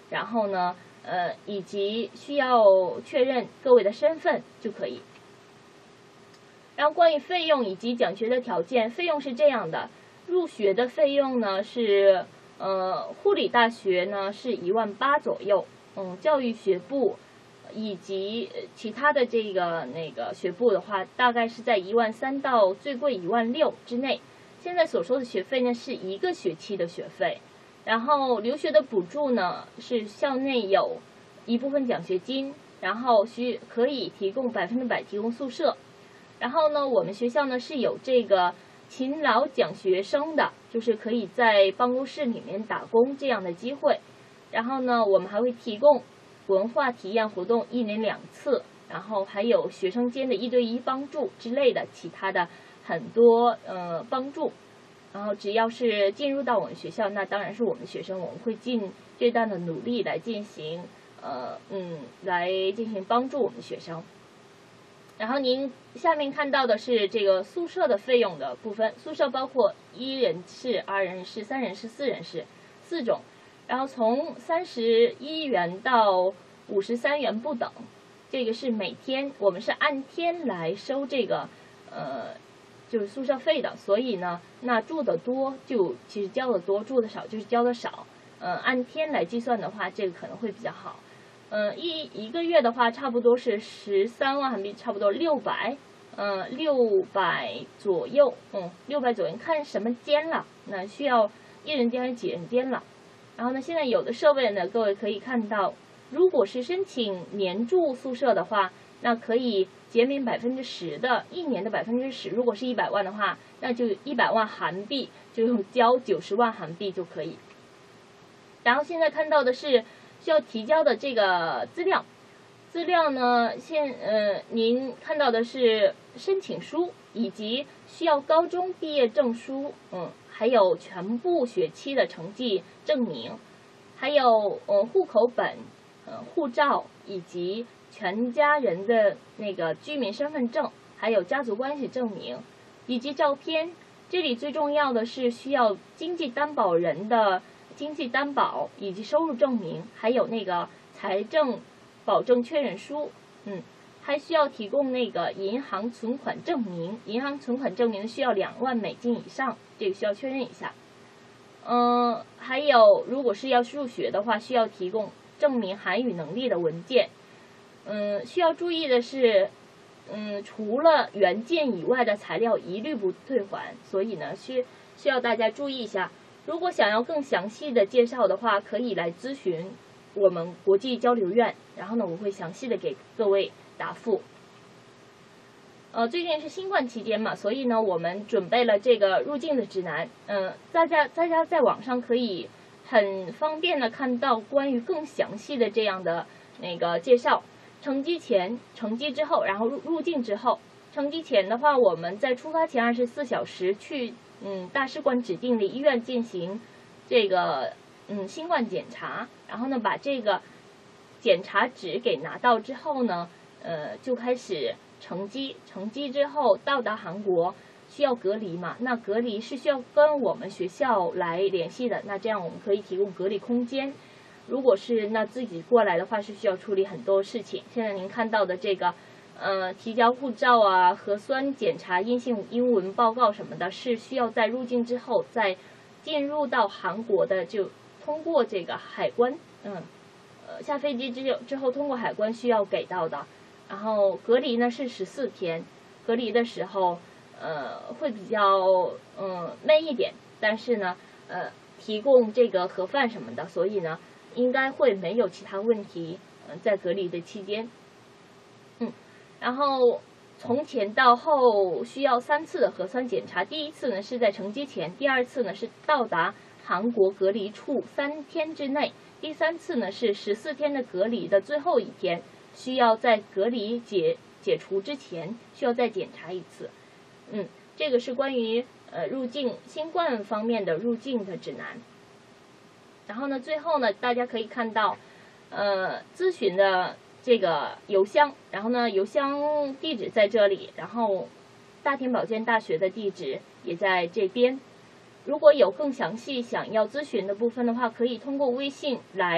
E: 然后呢，呃，以及需要确认各位的身份就可以。然后关于费用以及奖学的条件，费用是这样的，入学的费用呢是，呃，护理大学呢是一万八左右，嗯，教育学部以及其他的这个那个学部的话，大概是在一万三到最贵一万六之内。现在所收的学费呢是一个学期的学费，然后留学的补助呢是校内有一部分奖学金，然后需可以提供百分之百提供宿舍。然后呢，我们学校呢是有这个勤劳奖学生的，就是可以在办公室里面打工这样的机会。然后呢，我们还会提供文化体验活动一年两次，然后还有学生间的一对一帮助之类的其他的很多呃帮助。然后只要是进入到我们学校，那当然是我们学生，我们会尽最大的努力来进行呃嗯来进行帮助我们学生。然后您下面看到的是这个宿舍的费用的部分，宿舍包括一人室、二人室、三人室、四人室四种，然后从三十一元到五十三元不等，这个是每天，我们是按天来收这个呃就是宿舍费的，所以呢，那住的多就其实交的多，住的少就是交的少，呃，按天来计算的话，这个可能会比较好。嗯、呃，一一个月的话，差不多是十三万韩币，差不多六百，嗯，六百左右，嗯，六百左右，看什么间了，那需要一人间还是几人间了。然后呢，现在有的设备呢，各位可以看到，如果是申请年住宿舍的话，那可以减免百分之十的，一年的百分之十。如果是一百万的话，那就一百万韩币，就用交九十万韩币就可以。然后现在看到的是需要提交的这个资料，资料呢，现呃您看到的是申请书以及需要高中毕业证书，嗯，还有全部学期的成绩证明，还有呃户口本、呃护照以及全家人的那个居民身份证，还有家族关系证明，以及照片。这里最重要的是需要经济担保人的经济担保以及收入证明，还有那个财政保证确认书，嗯，还需要提供那个银行存款证明，银行存款证明需要两万美金以上，这个需要确认一下。嗯、呃，还有如果是要入学的话，需要提供证明韩语能力的文件。嗯，需要注意的是，嗯，除了原件以外的材料一律不退还，所以呢，需需要大家注意一下。如果想要更详细的介绍的话，可以来咨询我们国际交流院，然后呢，我会详细的给各位答复。呃，最近是新冠期间嘛，所以呢，我们准备了这个入境的指南。嗯、呃，大家大家在网上可以很方便的看到关于更详细的这样的那个介绍。乘机前、乘机之后，然后入入境之后。乘机前的话，我们在出发前二十四小时去嗯大使馆指定的医院进行这个嗯新冠检查，然后呢把这个检查纸给拿到之后呢，呃就开始乘机。乘机之后到达韩国需要隔离嘛，那隔离是需要跟我们学校来联系的，那这样我们可以提供隔离空间。如果是那自己过来的话，是需要处理很多事情。现在您看到的这个，呃，提交护照啊、核酸检查、阴性英文报告什么的，是需要在入境之后，在进入到韩国的就通过这个海关，嗯，呃，下飞机之之后通过海关需要给到的。然后隔离呢是十四天，隔离的时候，呃，会比较嗯闷一点，但是呢，呃，提供这个盒饭什么的，所以呢。应该会没有其他问题，嗯、呃，在隔离的期间，嗯，然后从前到后需要三次的核酸检查，第一次呢是在乘机前，第二次呢是到达韩国隔离处三天之内，第三次呢是十四天的隔离的最后一天，需要在隔离解解除之前需要再检查一次，嗯，这个是关于呃入境新冠方面的入境的指南。然后呢，最后呢，大家可以看到，呃，咨询的这个邮箱，然后呢，邮箱地址在这里，然后大田保健大学的地址也在这边。如果有更详细想要咨询的部分的话，可以通过微信来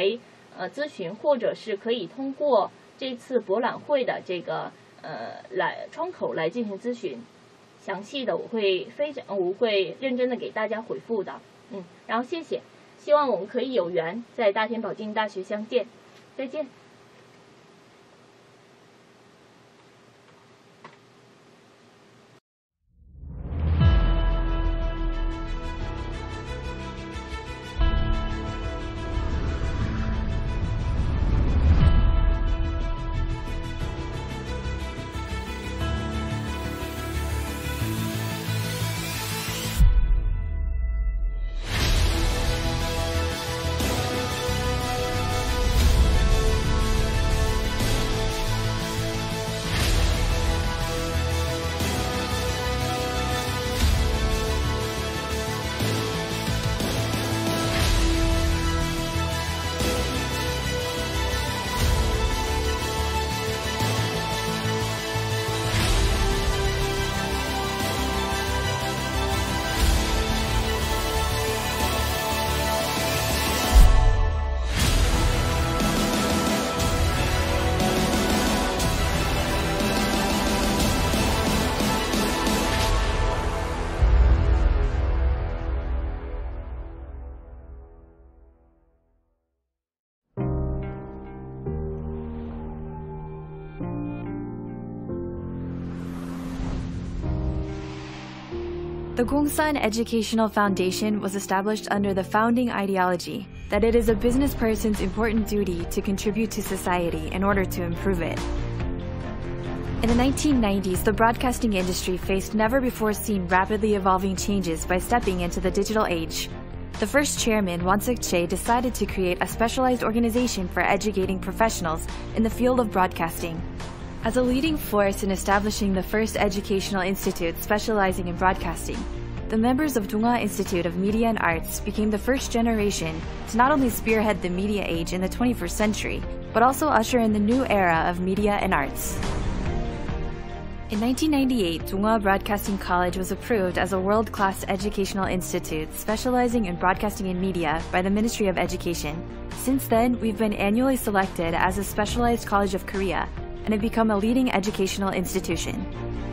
E: 呃咨询，或者是可以通过这次博览会的这个呃来窗口来进行咨询。详细的我会非常我会认真的给大家回复的。嗯，然后谢谢，希望我们可以有缘在大田保健大学相见，再见。
F: The Gongsan Educational Foundation was established under the founding ideology that it is a business person's important duty to contribute to society in order to improve it. In the nineteen nineties, the broadcasting industry faced never-before-seen rapidly evolving changes by stepping into the digital age. The first chairman, Won-sik Chae, decided to create a specialized organization for educating professionals in the field of broadcasting. As a leading force in establishing the first educational institute specializing in broadcasting, the members of Dunga Institute of Media and Arts became the first generation to not only spearhead the media age in the twenty-first century, but also usher in the new era of media and arts. In nineteen ninety-eight, Dunga Broadcasting College was approved as a world-class educational institute specializing in broadcasting and media by the Ministry of Education. Since then, we've been annually selected as a specialized college of Korea and have become a leading educational institution.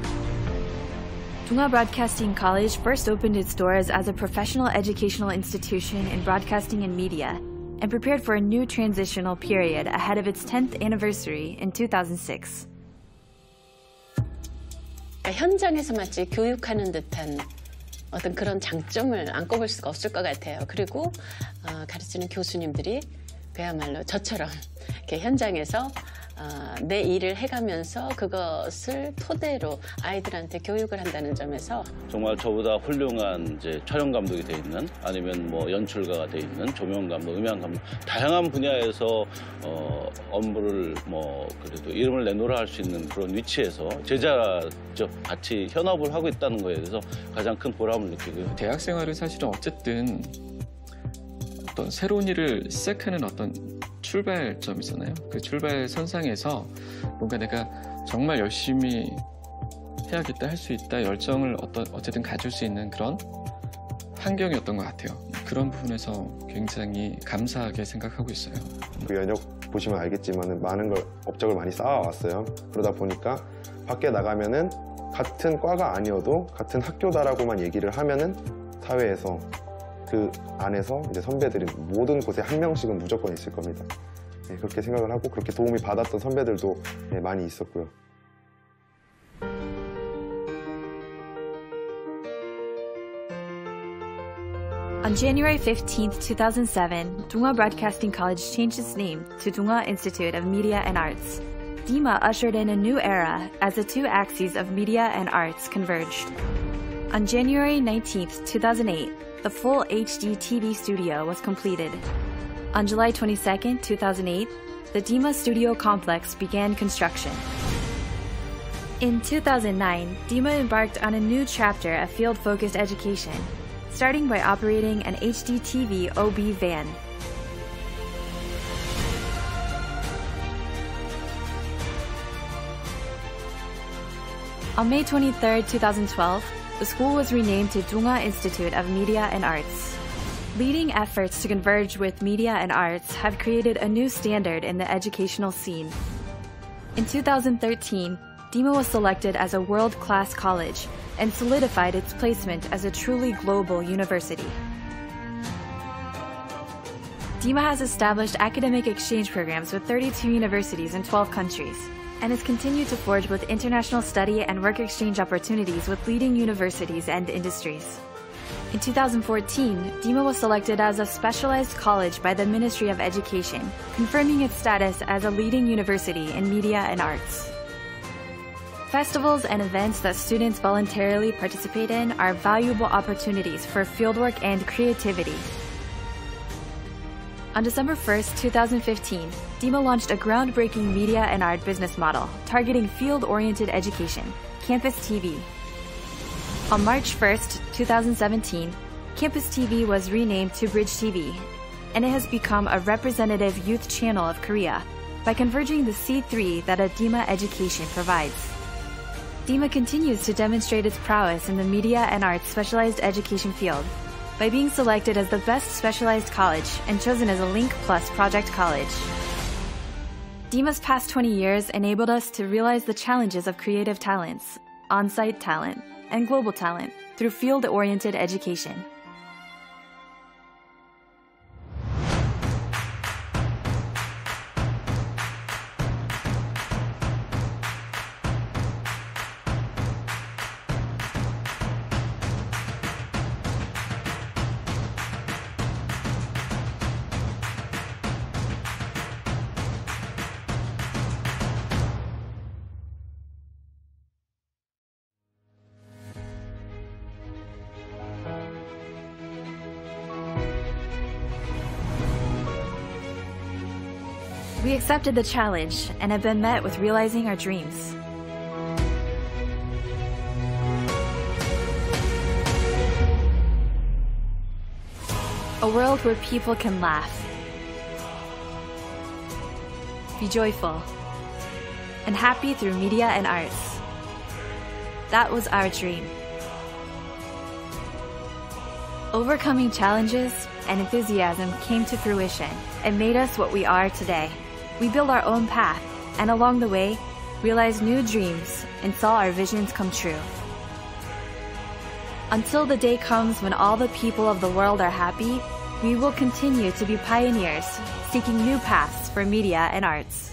F: Dunga Broadcasting College first opened its doors as a professional educational institution in broadcasting and media and prepared for a new transitional period ahead of its tenth anniversary in two thousand six.
G: 현장에서 마치 교육하는 듯한 어떤 그런 장점을 안 꼽을 수가 없을 것 같아요. 그리고 어, 가르치는 교수님들이 그야말로 저처럼 이렇게 현장에서 어, 내 일을 해가면서 그것을 토대로 아이들한테 교육을 한다는 점에서
H: 정말 저보다 훌륭한 이제 촬영 감독이 돼 있는 아니면 뭐 연출가가 돼 있는 조명 감독, 음향 감독 다양한 분야에서 어, 업무를 뭐 그래도 이름을 내놓으라 할 수 있는 그런 위치에서 제자적 같이 현업을 하고 있다는 거에 대해서 가장 큰 보람을 느끼고요.
B: 대학 생활은 사실은 어쨌든 어떤 새로운 일을 시작하는 어떤 출발점이잖아요. 그 출발선상에서 뭔가 내가 정말 열심히 해야겠다, 할 수 있다, 열정을 어떤, 어쨌든 가질 수 있는 그런 환경이었던 것 같아요. 그런 부분에서 굉장히 감사하게 생각하고 있어요.
I: 그 연역 보시면 알겠지만 많은 걸 업적을 많이 쌓아왔어요. 그러다 보니까 밖에 나가면은 같은 과가 아니어도 같은 학교다라고만 얘기를 하면은 사회에서 그 안에서 이제 선배들이 모든 곳에 한 명씩은 무조건 있을 겁니다. 네, 그렇게 생각을 하고 그렇게 도움이 받았던 선배들도 네, 많이 있었고요.
F: On January fifteenth, two thousand seven, Dunga Broadcasting College changed its name to Dunga Institute of Media and Arts. D M A ushered in a new era as the two axes of media and arts converged. On January nineteenth, two thousand eight, the full H D T V studio was completed. On July twenty-second, two thousand eight, the D M A Studio Complex began construction. In two thousand nine, D M A embarked on a new chapter of field-focused education, starting by operating an H D T V O B van. On May twenty-third, two thousand twelve, the school was renamed to Dunga Institute of Media and Arts. Leading efforts to converge with media and arts have created a new standard in the educational scene. In two thousand thirteen, DiMA was selected as a world-class college and solidified its placement as a truly global university. DiMA has established academic exchange programs with thirty-two universities in twelve countries, and has continued to forge both international study and work exchange opportunities with leading universities and industries. In two thousand fourteen, DiMA was selected as a specialized college by the Ministry of Education, confirming its status as a leading university in media and arts. Festivals and events that students voluntarily participate in are valuable opportunities for fieldwork and creativity. On December first, two thousand fifteen, DiMA launched a groundbreaking media and art business model targeting field-oriented education, Campus T V. On March first, two thousand seventeen, Campus T V was renamed to Bridge T V, and it has become a representative youth channel of Korea by converging the C three that a DiMA education provides. DiMA continues to demonstrate its prowess in the media and arts specialized education field by being selected as the best specialized college and chosen as a Link Plus project college. DiMA's past twenty years enabled us to realize the challenges of creative talents, on-site talent, and global talent through field-oriented education. We accepted the challenge and have been met with realizing our dreams. A world where people can laugh, be joyful, and happy through media and arts. That was our dream. Overcoming challenges and enthusiasm came to fruition and made us what we are today. We built our own path, and along the way, realized new dreams and saw our visions come true. Until the day comes when all the people of the world are happy, we will continue to be pioneers, seeking new paths for media and arts.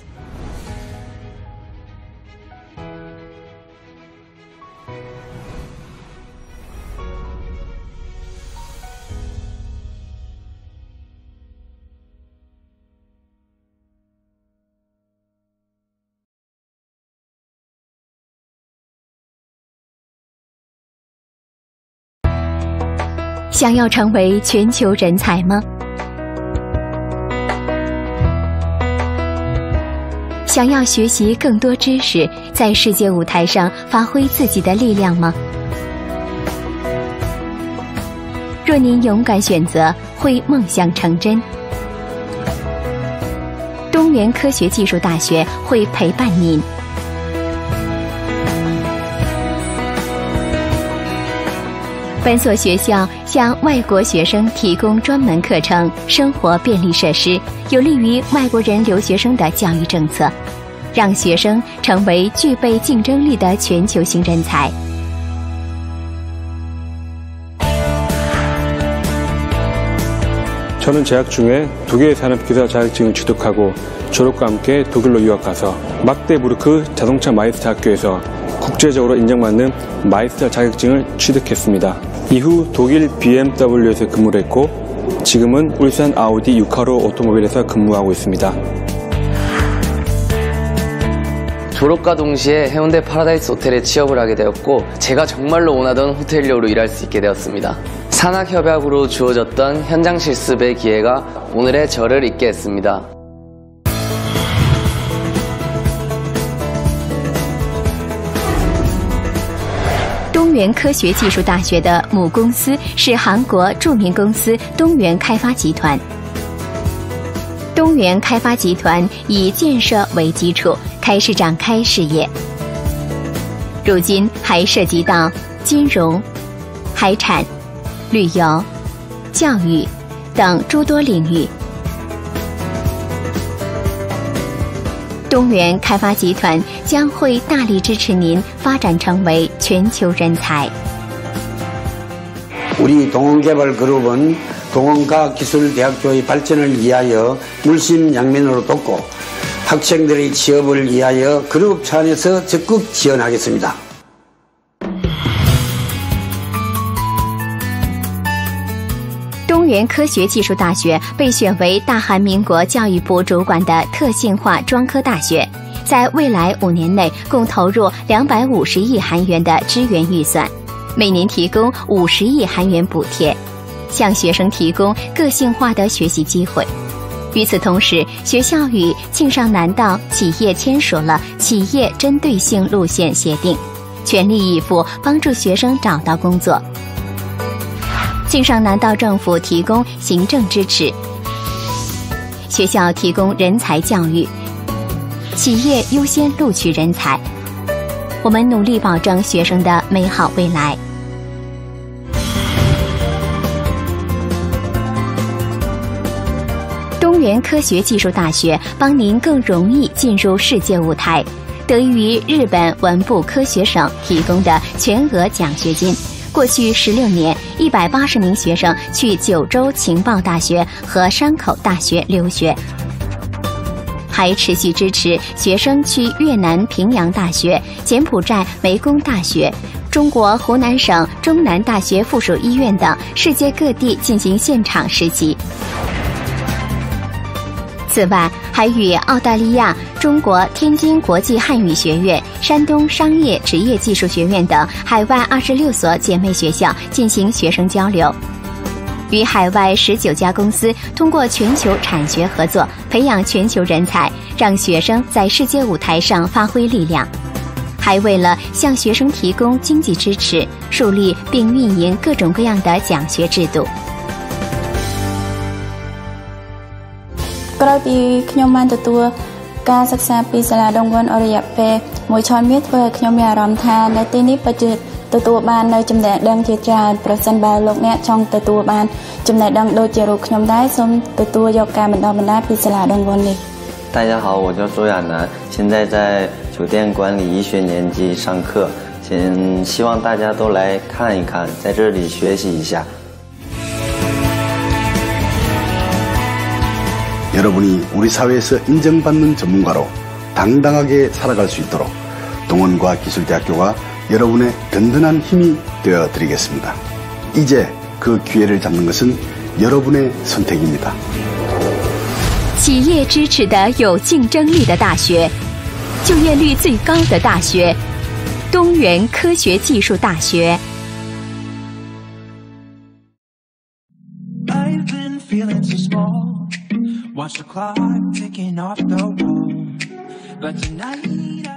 J: 想要成为全球人才吗？想要学习更多知识，在世界舞台上发挥自己的力量吗？若您勇敢选择，会梦想成真。东元科学技术大学会陪伴您。 本所学校向外国学生提供专门课程、生活便利设施，有利于外国人留学生的教育政策，让学生成为具备竞争力的全球性人才。
K: 저는 재학 중에 독일 산업기사 자격증을 취득하고 졸업과 함께 독일로 유학 가서 막데부르크 자동차 마이스터 학교에서 국제적으로 인정받는 마이스터 자격증을 취득했습니다. 이후 독일 비엠더블유에서 근무를 했고 지금은 울산 아우디 유카로 오토모빌에서 근무하고 있습니다.
L: 졸업과 동시에 해운대 파라다이스 호텔에 취업을 하게 되었고 제가 정말로 원하던 호텔리어로 일할 수 있게 되었습니다. 산학협약으로 주어졌던 현장 실습의 기회가 오늘의 저를 있게 했습니다.
J: 东元科学技术大学的母公司是韩国著名公司东元开发集团。东元开发集团以建设为基础，开始展开事业。如今还涉及到金融、海产、旅游、教育、 等诸多领域。东元开发集团将会大力支持您发展成为全球人才。
M: 우리 동원개발그룹은 동원과학기술대학교의 발전을 위하여 물심양면으로 돕고 학생들의 취업을 위하여 그룹 차원에서 적극 지원하겠습니다.
J: 东元科学技术大学被选为大韩民国教育部主管的特性化专科大学，在未来五年内共投入两百五十亿韩元的支援预算，每年提供五十亿韩元补贴，向学生提供个性化的学习机会。与此同时，学校与庆尚南道企业签署了企业针对性路线协定，全力以赴帮助学生找到工作。 庆尚南道政府提供行政支持，学校提供人才教育，企业优先录取人才。我们努力保证学生的美好未来。东元科学技术大学帮您更容易进入世界舞台，得益于日本文部科学省提供的全额奖学金。 过去十六年，一百八十名学生去九州情报大学和山口大学留学，还持续支持学生去越南平阳大学、柬埔寨湄公大学、中国湖南省中南大学附属医院等世界各地进行现场实习。此外，还与澳大利亚、中国天津国际汉语学院、山东商业职业技术学院等海外二十六所姐妹学校进行学生交流，与海外十九家公司通过全球产学合作，培养全球人才，让学生在世界舞台上发挥力量。还为了向学生提供经济支持，树立并运营各种各样的奖学制度。
N: ក្រោយពីខ្ញុំបានទទួលការសិក្សាពីសាលាដងវ័នអរិយពេលមួយឆានមាសធ្វើឲ្យខ្ញុំមានអារម្មណ៍ថានៅទីនេះពិតជាទទួលបាននៅចំណេះដឹងជាច្រើនប្រសិនបើលោកអ្នកចង់ទទួលបានចំណេះដឹងដូចជារូបខ្ញុំដែរសូមទទួលយកការបណ្ដុះបណ្ដាលពីសាលាដងវ័ននេះ
O: 大家好，我叫周亚楠，现在在酒店管理医学年级上课，请希望大家都来看一看，在这里学习一下。
P: 여러분이 우리 사회에서 인정받는 전문가로 당당하게 살아갈 수 있도록 동원과학기술대학교가 여러분의 든든한 힘이 되어 드리겠습니다. 이제 그 기회를 잡는 것은 여러분의 선택입니다.
J: 企业支持的有竞争力的大学，就业率最高的大学，东元科学技术大学。
Q: Watch the clock ticking off the wall, but tonight I...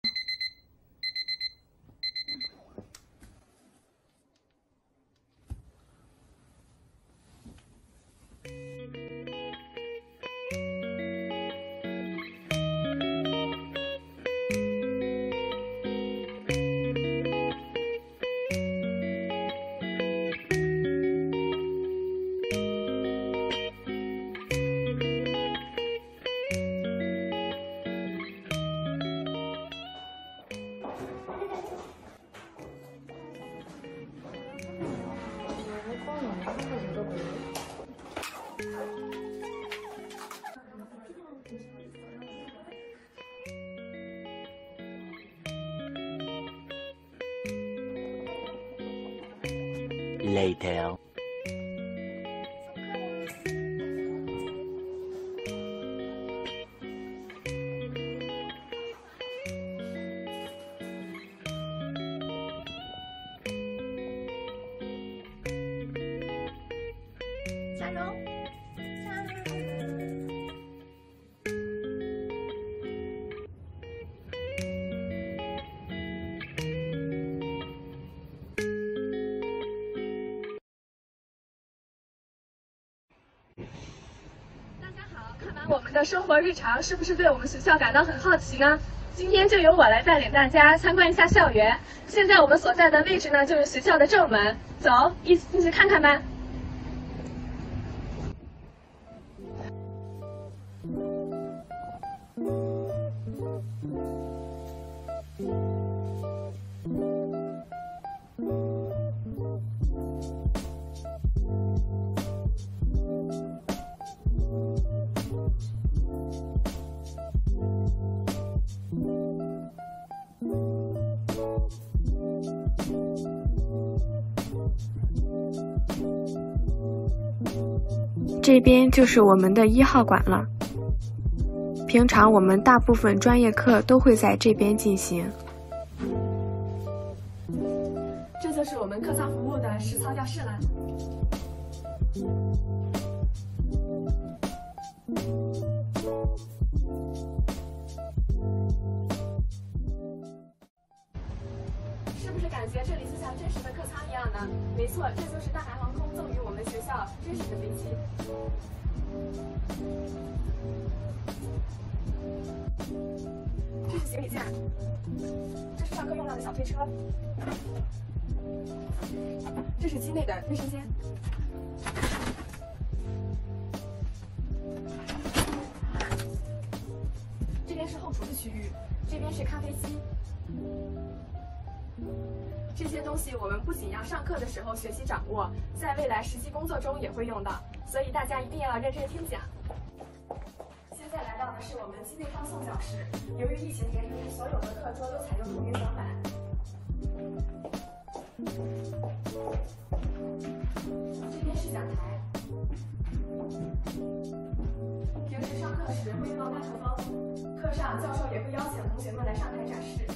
R: Later.
S: 大家好，看完我们的生活日常，是不是对我们学校感到很好奇呢？今天就由我来带领大家参观一下校园。现在我们所在的位置呢，就是学校的正门，走，一起进去看看吧。
R: 这边就是我们的一号馆了。平常我们大部分专业课都会在这边进行。
S: 这就是我们客舱服务的实操教室了。是不是感觉这里就像真实的客舱一样呢？没错，这就是大韩航空赠予我们学校真实的飞机。这是行李架，这是上课用到的小推车，这是机内的卫生间。这边是后厨的区域，这边是咖啡机。这些东西我们不仅要上课的时候学习掌握，在未来实际工作中也会用到，所以大家一定要认真听讲。现在来到的是我们机内放送教室，由于疫情原因，所有的课桌都采用透明墙板。这边是讲台，平时上课时会用到麦克风，课上教授也会邀请同学们来上台展示。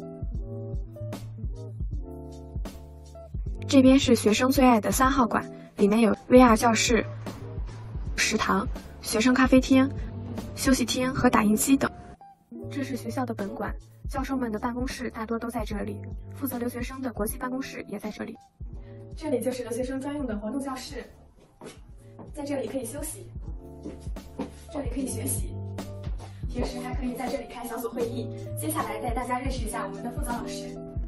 R: 这边是学生最爱的三号馆，里面有 V R 教室、食堂、学生咖啡厅、休息厅和打印机等。这是学校的本馆，教授们的办公室大多都在这里，负责留学生的国际办公室也在这里。
S: 这里就是留学生专用的活动教室，在这里可以休息，这里可以学习，平时还可以在这里开小组会议。接下来带大家认识一下我们的负责老师。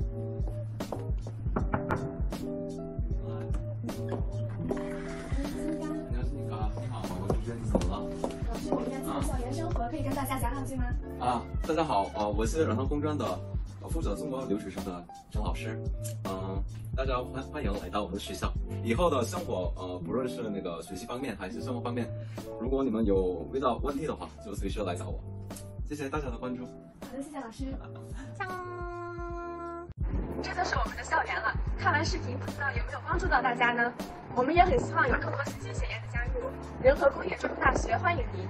S: 老师，我们家进入校园生活，可以跟大家讲两句吗？
T: 啊，大家好，呃，我是软航工专的呃负责中国留学生的陈老师，嗯、呃，大家欢欢迎来到我们的学校。以后的生活，呃，不论是那个学习方面还是生活方面，如果你们有遇到问题的话，就随时来找我。谢谢大家的关注。
S: 好的，谢谢老师。这就是我们的校园了。看完视频，不知道有没有帮助到大家呢？我们也很希望有更多新鲜血液的加入。仁和工业专科大学欢迎您。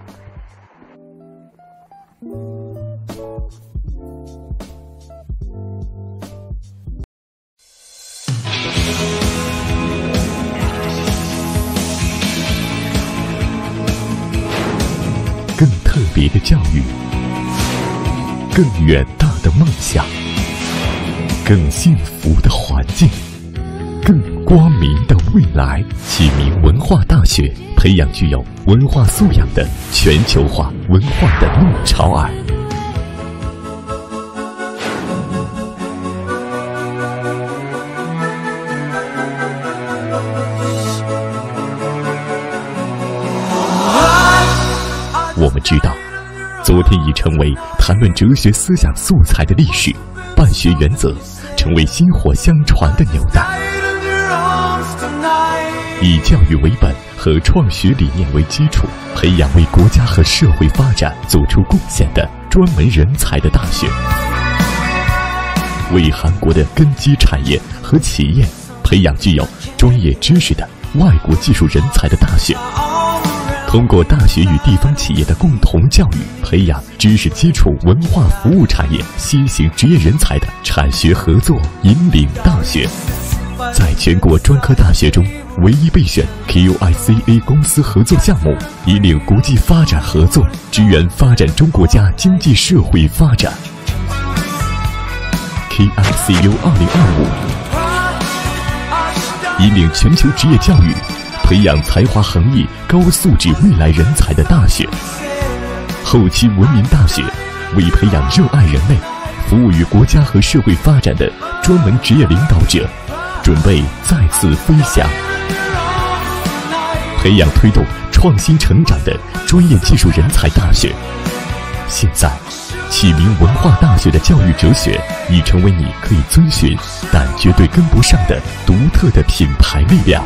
U: 更特别的教育，更远大的梦想，更幸福的环境，更光明的未来。启明文化大学培养具有文化素养的全球化文化的弄潮儿。我们知道，昨天已成为谈论哲学思想素材的历史，办学原则成为薪火相传的纽带。以教育为本和创学理念为基础，培养为国家和社会发展做出贡献的专门人才的大学，为韩国的根基产业和企业培养具有专业知识的外国技术人才的大学，通过大学与地方企业的共同教育，培养知识基础文化服务产业新型职业人才的产学合作引领大学，在全国专科大学中唯一备选 K I C A 公司合作项目，引领国际发展合作，支援发展中国家经济社会发展。K I C U 二零二五引领全球职业教育，培养才华横溢、高素质未来人才的大学。后期文明大学为培养热爱人类、服务于国家和社会发展的专门职业领导者，准备再次飞翔。培养推动创新成长的专业技术人才大学。现在，启明文化大学的教育哲学已成为你可以遵循但绝对跟不上的独特的品牌力量。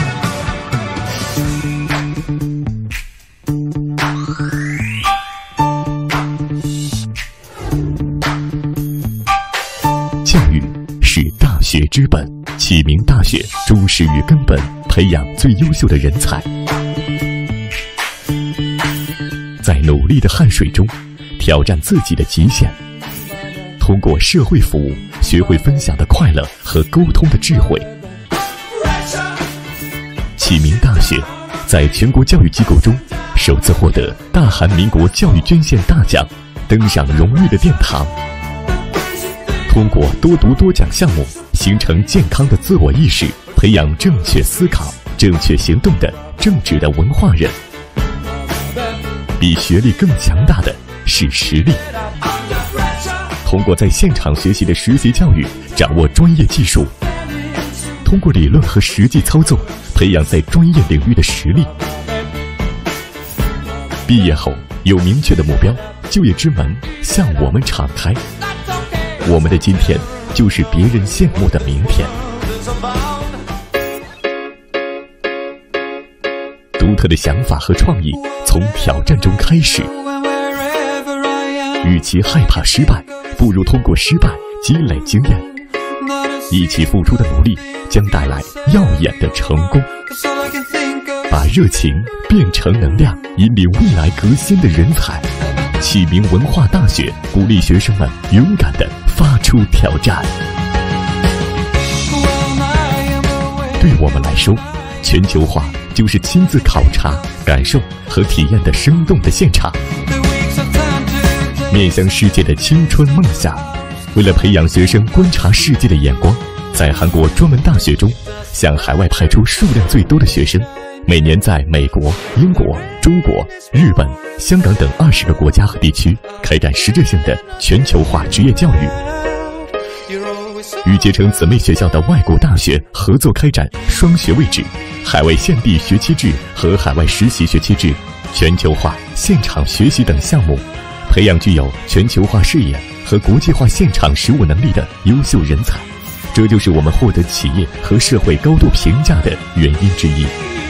U: 教育是大学之本，启明大学重视于根本，培养最优秀的人才。 努力的汗水中，挑战自己的极限，通过社会服务，学会分享的快乐和沟通的智慧。启明大学在全国教育机构中首次获得大韩民国教育捐献大奖，登上荣誉的殿堂。通过多读多讲项目，形成健康的自我意识，培养正确思考、正确行动的正直的文化人。比学历更强大的是实力。通过在现场学习的实习教育，掌握专业技术；通过理论和实际操作，培养在专业领域的实力。毕业后有明确的目标，就业之门向我们敞开。我们的今天就是别人羡慕的明天。独特的想法和创意从挑战中开始。与其害怕失败，不如通过失败积累经验。一起付出的努力将带来耀眼的成功。把热情变成能量，引领未来革新的人才。启明文化大学鼓励学生们勇敢地发出挑战。对我们来说，全球化就是亲自考察、感受和体验的生动的现场。面向世界的青春梦想，为了培养学生观察世界的眼光，在韩国专门大学中，向海外派出数量最多的学生，每年在美国、英国、中国、日本、香港等二十个国家和地区开展实质性的全球化职业教育。与结成姊妹学校的外国大学合作开展双学位制、海外现地学期制和海外实习学期制、全球化现场学习等项目，培养具有全球化视野和国际化现场实务能力的优秀人才。这就是我们获得企业和社会高度评价的原因之一。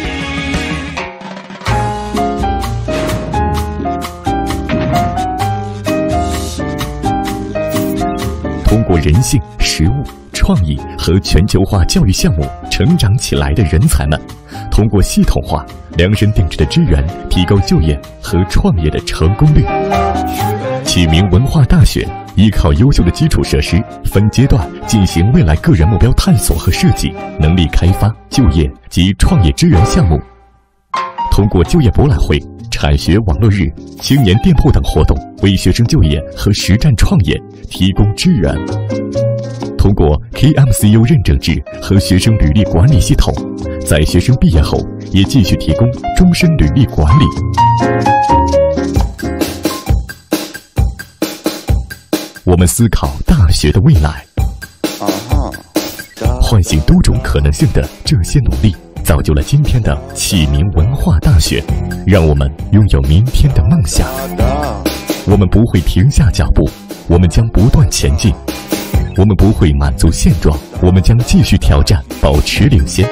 U: 通过人性、实务、创意和全球化教育项目成长起来的人才们，通过系统化、量身定制的支援，提高就业和创业的成功率。启明文化大学依靠优秀的基础设施，分阶段进行未来个人目标探索和设计、能力开发、就业及创业支援项目。通过就业博览会、产学网络日、青年店铺等活动，为学生就业和实战创业提供支援。通过 K M C U 认证制和学生履历管理系统，在学生毕业后也继续提供终身履历管理。我们思考大学的未来，唤醒多种可能性的这些努力，造就了今天的启明文化大学，让我们拥有明天的梦想。我们不会停下脚步，我们将不断前进。我们不会满足现状，我们将继续挑战，保持领先。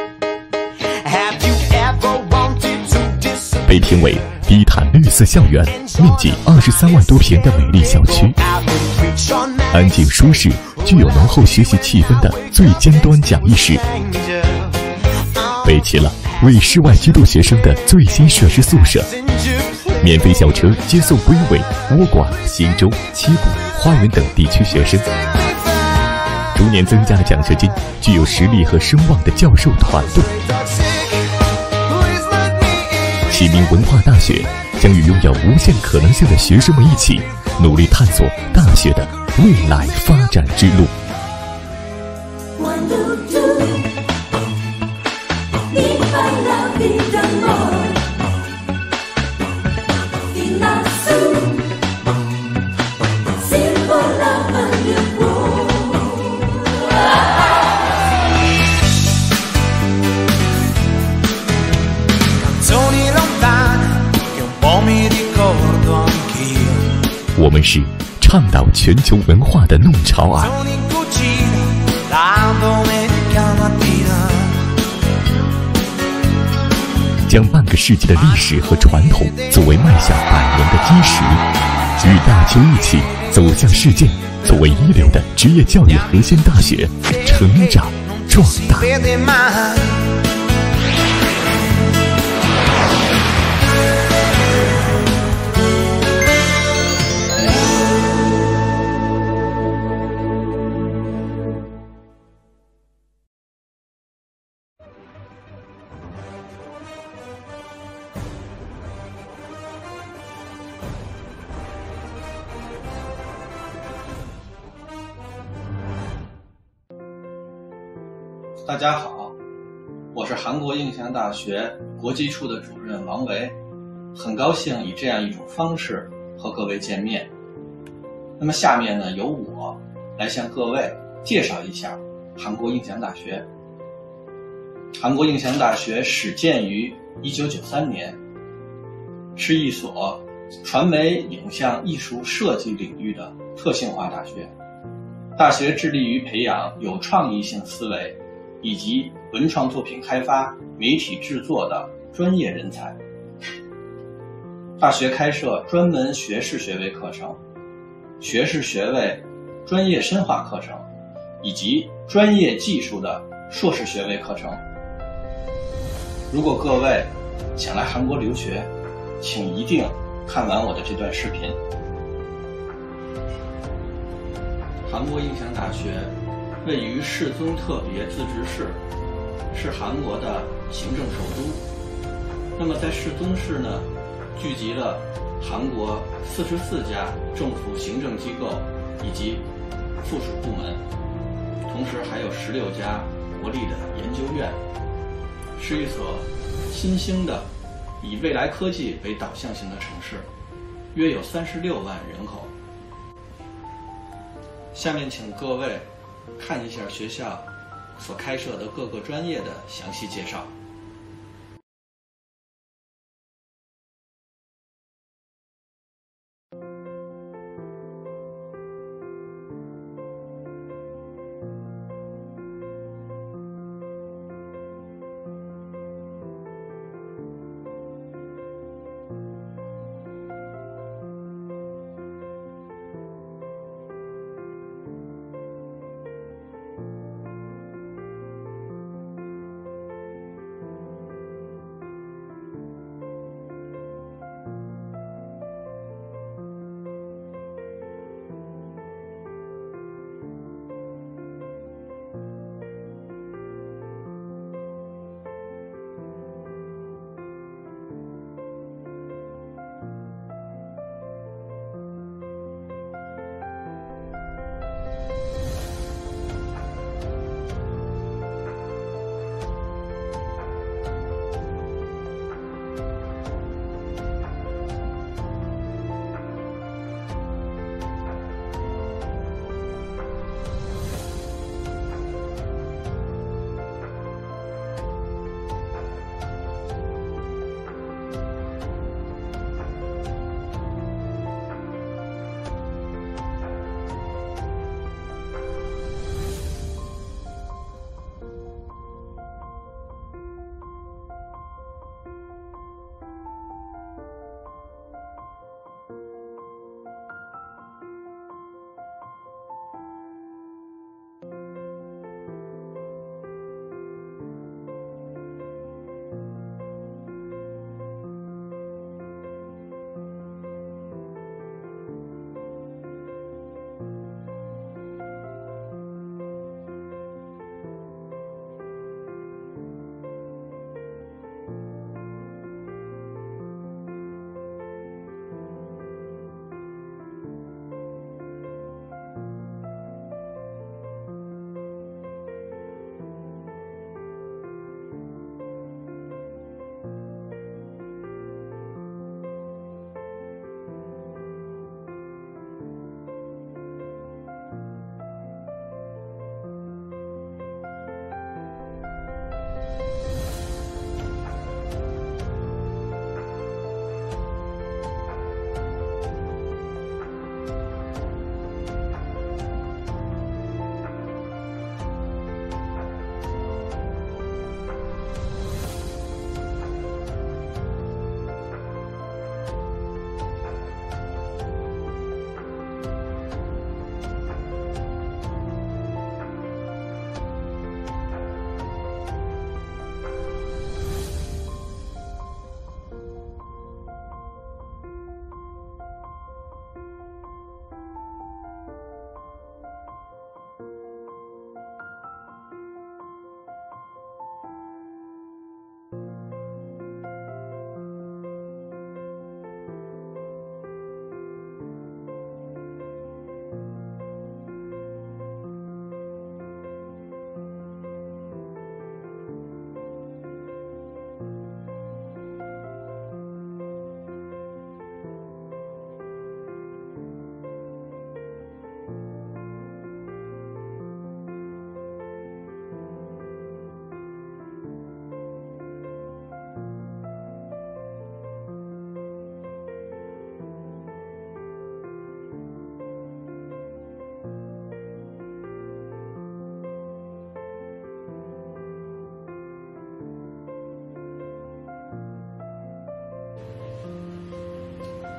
U: 被评为低碳绿色校园，面积二十三万多平的美丽校区，安静舒适、具有浓厚学习气氛的最尖端讲义室，备齐了为室外居住学生的最新设施宿舍，免费校车接送归尾、窝馆、新洲、七股、花园等地区学生。逐年增加的奖学金，具有实力和声望的教授团队。启明文化大学将与拥有无限可能性的学生们一起，努力探索大学的未来发展之路。我们是倡导全球文化的弄潮儿，将半个世纪的历史和传统作为迈向百年的基石，与大邱一起走向世界，作为一流的职业教育核心大学，成长壮大。
A: 大家好，我是韩国应祥大学国际处的主任王维，很高兴以这样一种方式和各位见面。那么下面呢，由我来向各位介绍一下韩国应祥大学。韩国应祥大学始建于一九九三年，是一所传媒影像艺术设计领域的特性化大学。大学致力于培养有创意性思维以及文创作品开发、媒体制作的专业人才。大学开设专门学士学位课程、学士学位专业深化课程以及专业技术的硕士学位课程。如果各位想来韩国留学，请一定看完我的这段视频。韩国应祥大学位于世宗特别自治市，是韩国的行政首都。那么在世宗市呢，聚集了韩国四十四家政府行政机构以及附属部门，同时还有十六家国立的研究院，是一所新兴的以未来科技为导向型的城市，约有三十六万人口。下面请各位看一下学校所开设的各个专业的详细介绍。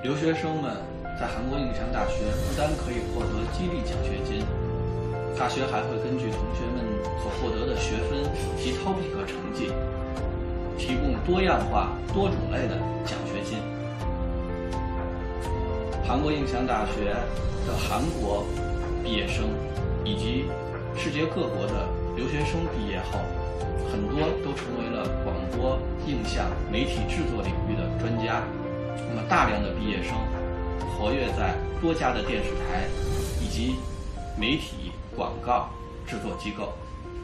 A: 留学生们在韩国应强大学不单可以获得激励奖学金，大学还会根据同学们所获得的学分及 TOPIK 成绩，提供多样化、多种类的奖学金。韩国应强大学的韩国毕业生以及世界各国的留学生毕业后，很多都成为了广播、影像、媒体制作领域的专家。那么，大量的毕业生活跃在多家的电视台以及媒体、广告制作机构。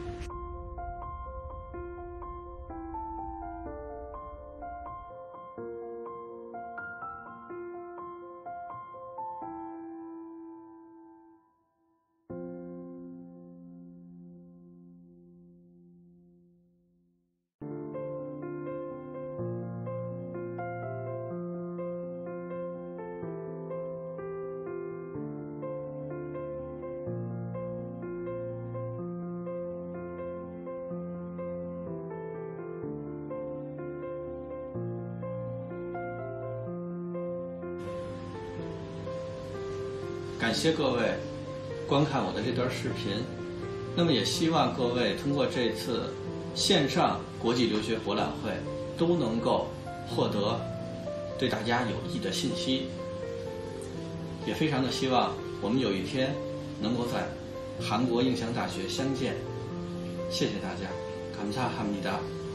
A: 感谢各位观看我的这段视频，那么也希望各位通过这次线上国际留学博览会都能够获得对大家有益的信息，也非常的希望我们有一天能够在韩国应强大学相见。谢谢大家，감사합니다。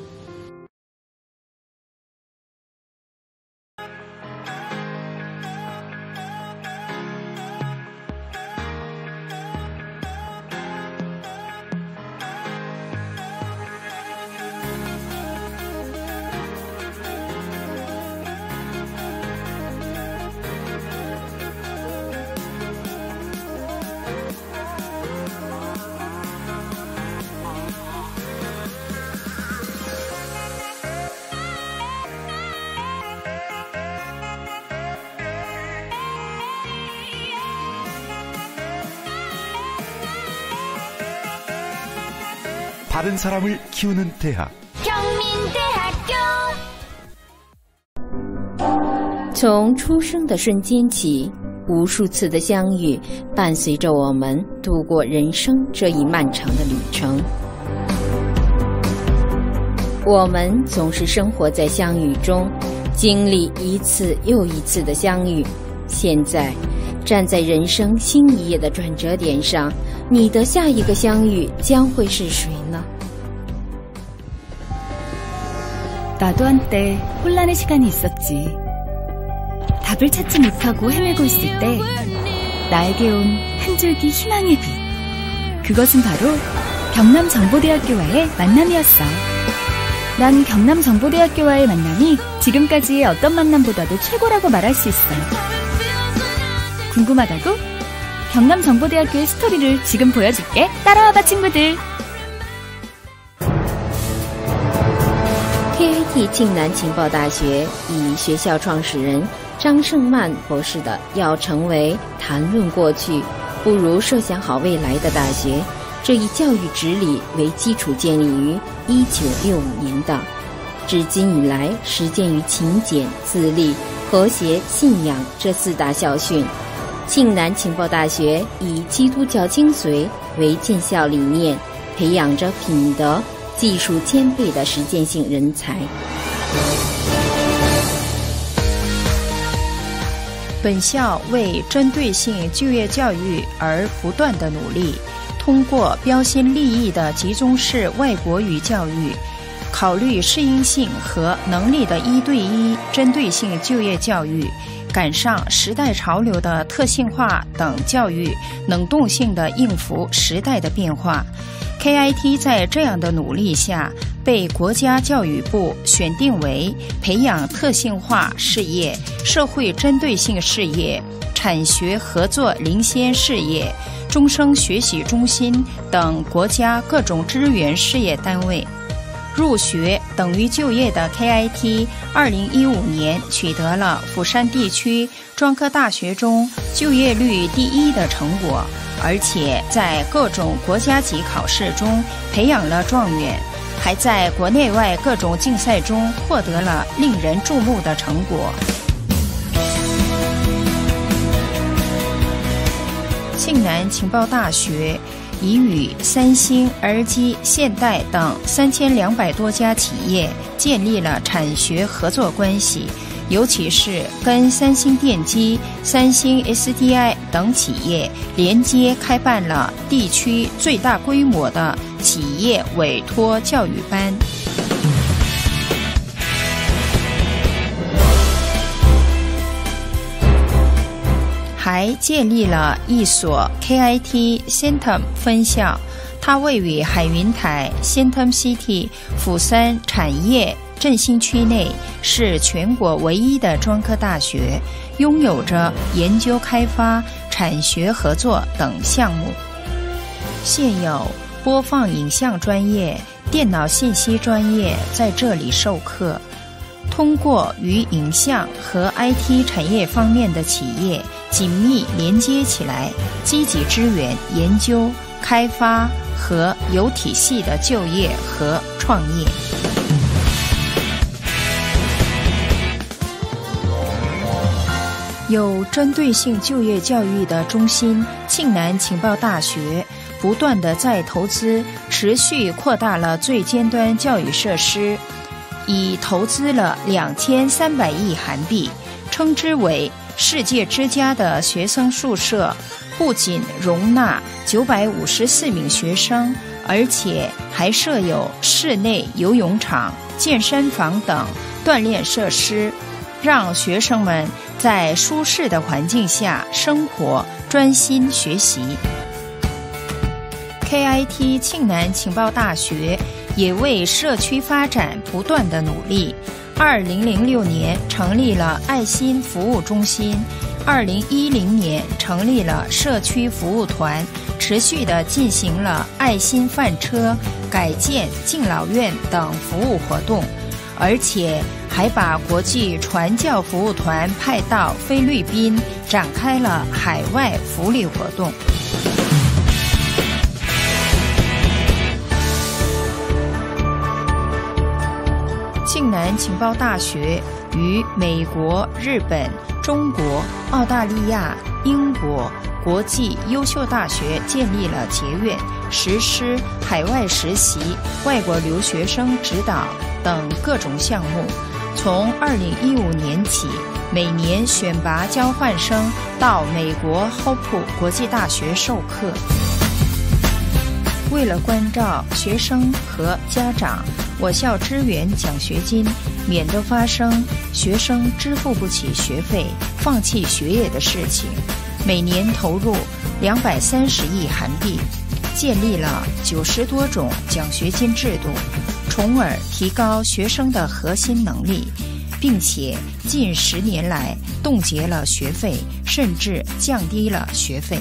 U: 바른 사람을 키우는 대학
J: 경민대학교 从出生的瞬间起，无数次的相遇伴随着我们度过人生这一漫长的旅程。我们总是生活在相遇中，经历一次又一次的相遇。现在站在人生新一页的转折点上，你的下一个相遇将会是谁呢？
D: 나도 한때 혼란의 시간이 있었지. 답을 찾지 못하고 헤매고 있을 때 나에게 온 한 줄기 희망의 빛. 그것은 바로 경남정보대학교와의 만남이었어. 난 경남정보대학교와의 만남이 지금까지의 어떤 만남보다도 최고라고 말할 수 있어. 궁금하다고? 경남정보대학교의 스토리를 지금 보여줄게. 따라와봐 친구들.
J: K I T 庆南情报大学以学校创始人张胜曼博士的“要成为谈论过去，不如设想好未来的大学”这一教育旨理为基础建立于一九六五年的，至今以来实践于勤俭、自立、和谐、信仰这四大校训。庆南情报大学以基督教精髓为建校理念，培养着品德、技术兼备的实践性人才。
V: 本校为针对性就业教育而不断的努力，通过标新立异的集中式外国语教育，考虑适应性和能力的一对一针对性就业教育，赶上时代潮流的特性化等教育，能动性地应付时代的变化。K I T 在这样的努力下，被国家教育部选定为培养特性化事业、社会针对性事业、产学合作领先事业、终生学习中心等国家各种支援事业单位。入学等于就业的 K I T， 二零一五年取得了釜山地区专科大学中就业率第一的成果，而且在各种国家级考试中培养了状元，还在国内外各种竞赛中获得了令人注目的成果。 庆南情报大学已与三星、儿机、现代等三千两百多家企业建立了产学合作关系，尤其是跟三星电机、三星 S D I 等企业连接开办了地区最大规模的企业委托教育班。还建立了一所 K I T Centum 分校，它位于海云台 Centum City 釜山产业振兴区内，是全国唯一的专科大学，拥有着研究开发、产学合作等项目。现有播放影像专业、电脑信息专业在这里授课。通过与影像和 I T 产业方面的企业紧密连接起来，积极支援研究、开发和有体系的就业和创业。有针对性就业教育的中心庆南情报大学，不断地在投资，持续扩大了最尖端教育设施，已投资了两千三百亿韩币，称之为世界之家的学生宿舍，不仅容纳九百五十四名学生，而且还设有室内游泳场、健身房等锻炼设施，让学生们在舒适的环境下生活，专心学习。K I T 庆南情报大学也为社区发展不断的努力。二零零六年成立了爱心服务中心，二零一零年成立了社区服务团，持续地进行了爱心饭车、改建敬老院等服务活动，而且还把国际传教服务团派到菲律宾，展开了海外福利活动。庆南情报大学与美国、日本、中国、澳大利亚、英国国际优秀大学建立了结院，实施海外实习、外国留学生指导等各种项目。从二零一五年起，每年选拔交换生到美国 Hope 国际大学授课。为了关照学生和家长，我校支援奖学金，免得发生学生支付不起学费、放弃学业的事情，每年投入两百三十亿韩币，建立了九十多种奖学金制度，从而提高学生的核心能力，并且近十年来冻结了学费，甚至降低了学费。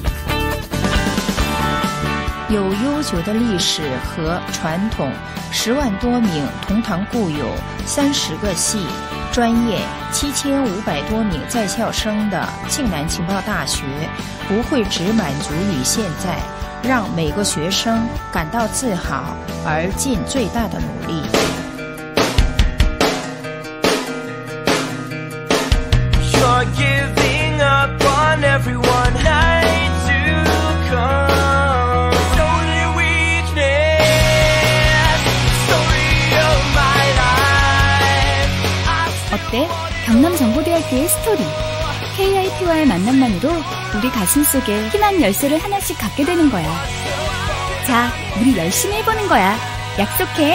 V: 有悠久的历史和传统，十万多名同堂故友，三十个系，专业七千五百多名在校生的庆南情报大学，不会只满足于现在，让每个学生感到自豪，而尽最大的努力。
Q: You're giving up on everyone, night to come.
D: 어때? 경남정보대학교의 스토리. 케이 아이 티와의 만남만으로 우리 가슴속에 희망 열쇠를 하나씩 갖게 되는 거야. 자, 우리 열심히 해보는 거야. 약속해.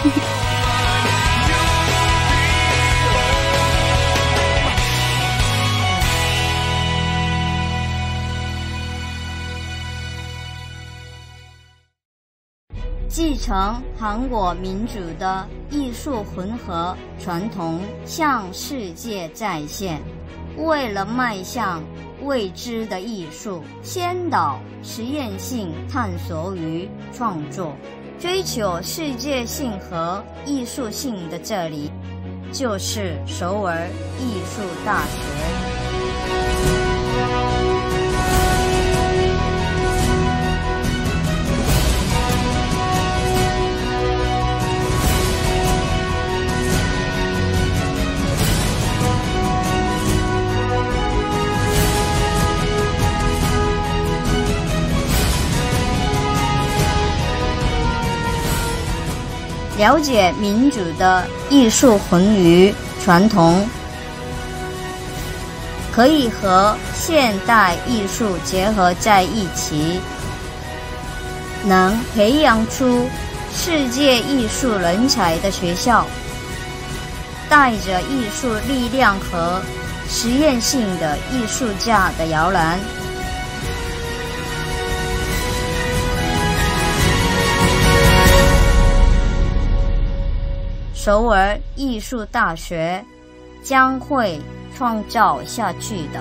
C: "继承韩国民主的艺术混合传统，向世界再现。为了迈向未知的艺术，先导实验性探索与创作，追求世界性和艺术性的这里，就是首尔艺术大学。 了解民主的艺术魂与传统，可以和现代艺术结合在一起，能培养出世界艺术人才的学校，带着艺术力量和实验性的艺术家的摇篮。首尔艺术大学将会创造下去的。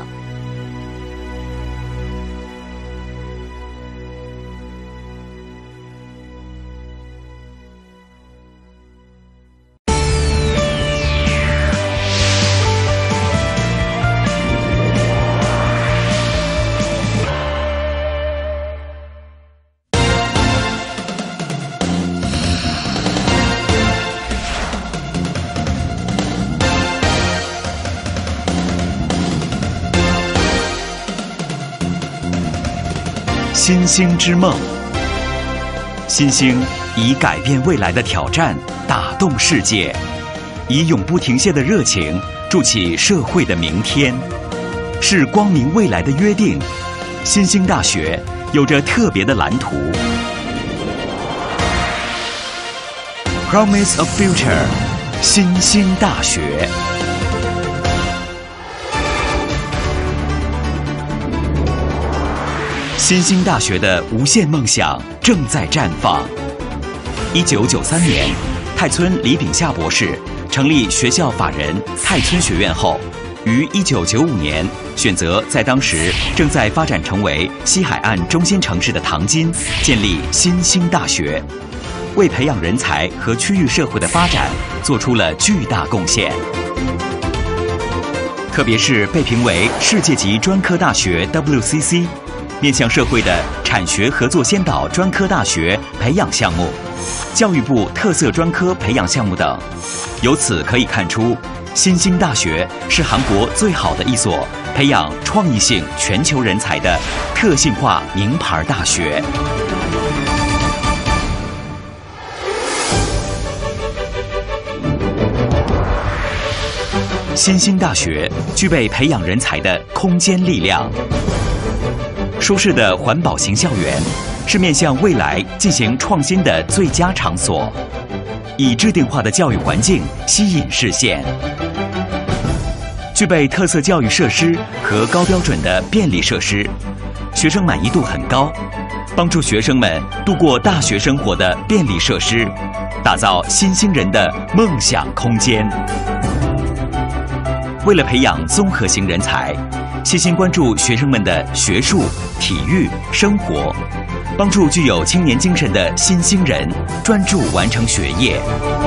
E: 新星之梦，新星以改变未来的挑战打动世界，以永不停歇的热情筑起社会的明天，是光明未来的约定。新兴大学有着特别的蓝图 ，Promise of Future， 新兴大学。新兴大学的无限梦想正在绽放。一九九三年，泰村李炳夏博士成立学校法人泰村学院后，于一九九五年选择在当时正在发展成为西海岸中心城市的唐津建立新兴大学，为培养人才和区域社会的发展做出了巨大贡献。特别是被评为世界级专科大学 W C C。面向社会的产学合作先导专科大学培养项目、教育部特色专科培养项目等，由此可以看出，新兴大学是韩国最好的一所培养创意性全球人才的特性化名牌大学。新兴大学具备培养人才的空间力量。舒适的环保型校园是面向未来进行创新的最佳场所，以制定化的教育环境吸引视线，具备特色教育设施和高标准的便利设施，学生满意度很高，帮助学生们度过大学生活的便利设施，打造新兴人的梦想空间。为了培养综合型人才，细心关注学生们的学术、体育、生活，帮助具有青年精神的新兴人专注完成学业。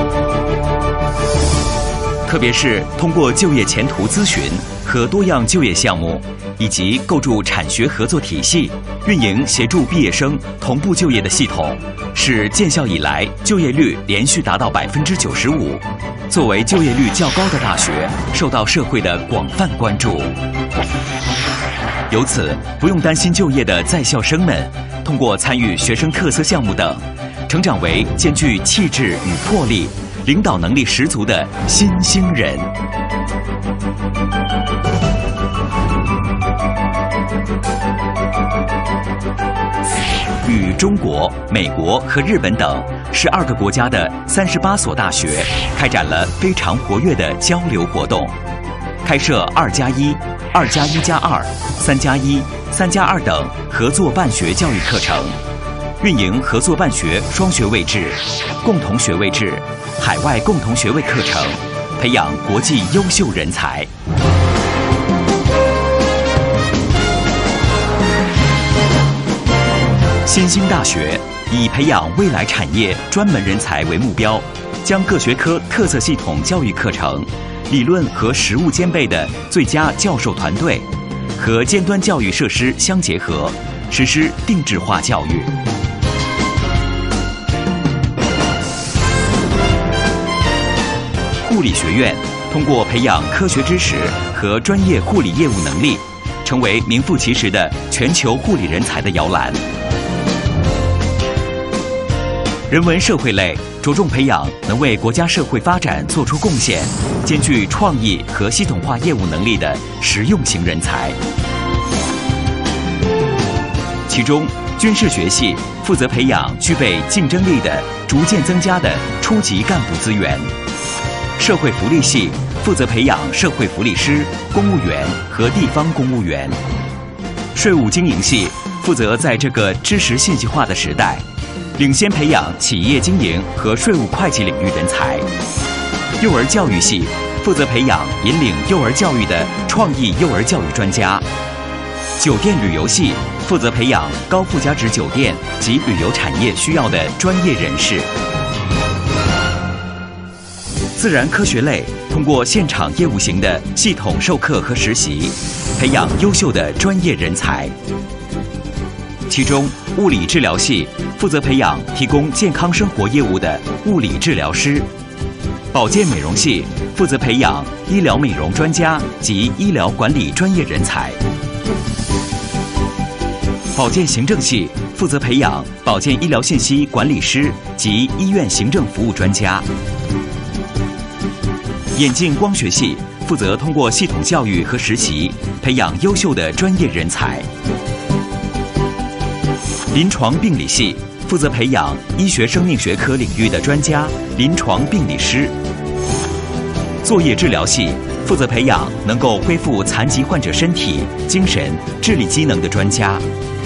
E: 特别是通过就业前途咨询和多样就业项目，以及构筑产学合作体系，运营协助毕业生同步就业的系统，使建校以来就业率连续达到百分之九十五。作为就业率较高的大学，受到社会的广泛关注。由此，不用担心就业的在校生们，通过参与学生特色项目等，成长为兼具气质与魄力、领导能力十足的新兴人。与中国、美国和日本等十二个国家的三十八所大学开展了非常活跃的交流活动，开设二加一、二加一加二、三加一、三加二等合作办学教育课程，运营合作办学双学位制、共同学位制、海外共同学位课程，培养国际优秀人才。新兴大学以培养未来产业专门人才为目标，将各学科特色系统教育课程、理论和实务兼备的最佳教授团队和尖端教育设施相结合，实施定制化教育。护理学院通过培养科学知识和专业护理业务能力，成为名副其实的全球护理人才的摇篮。 人文社会类着重培养能为国家社会发展做出贡献、兼具创意和系统化业务能力的实用型人才。其中，军事学系负责培养具备竞争力的、逐渐增加的初级干部资源；社会福利系负责培养社会福利师、公务员和地方公务员；税务经营系负责在这个知识信息化的时代，领先培养企业经营和税务会计领域人才；幼儿教育系负责培养引领幼儿教育的创意幼儿教育专家；酒店旅游系负责培养高附加值酒店及旅游产业需要的专业人士；自然科学类通过现场业务型的系统授课和实习，培养优秀的专业人才。其中，物理治疗系负责培养提供健康生活业务的物理治疗师；保健美容系负责培养医疗美容专家及医疗管理专业人才；保健行政系负责培养保健医疗信息管理师及医院行政服务专家；眼镜光学系负责通过系统教育和实习，培养优秀的专业人才；临床病理系负责培养医学生命学科领域的专家、临床病理师；作业治疗系负责培养能够恢复残疾患者身体、精神、智力机能的专家；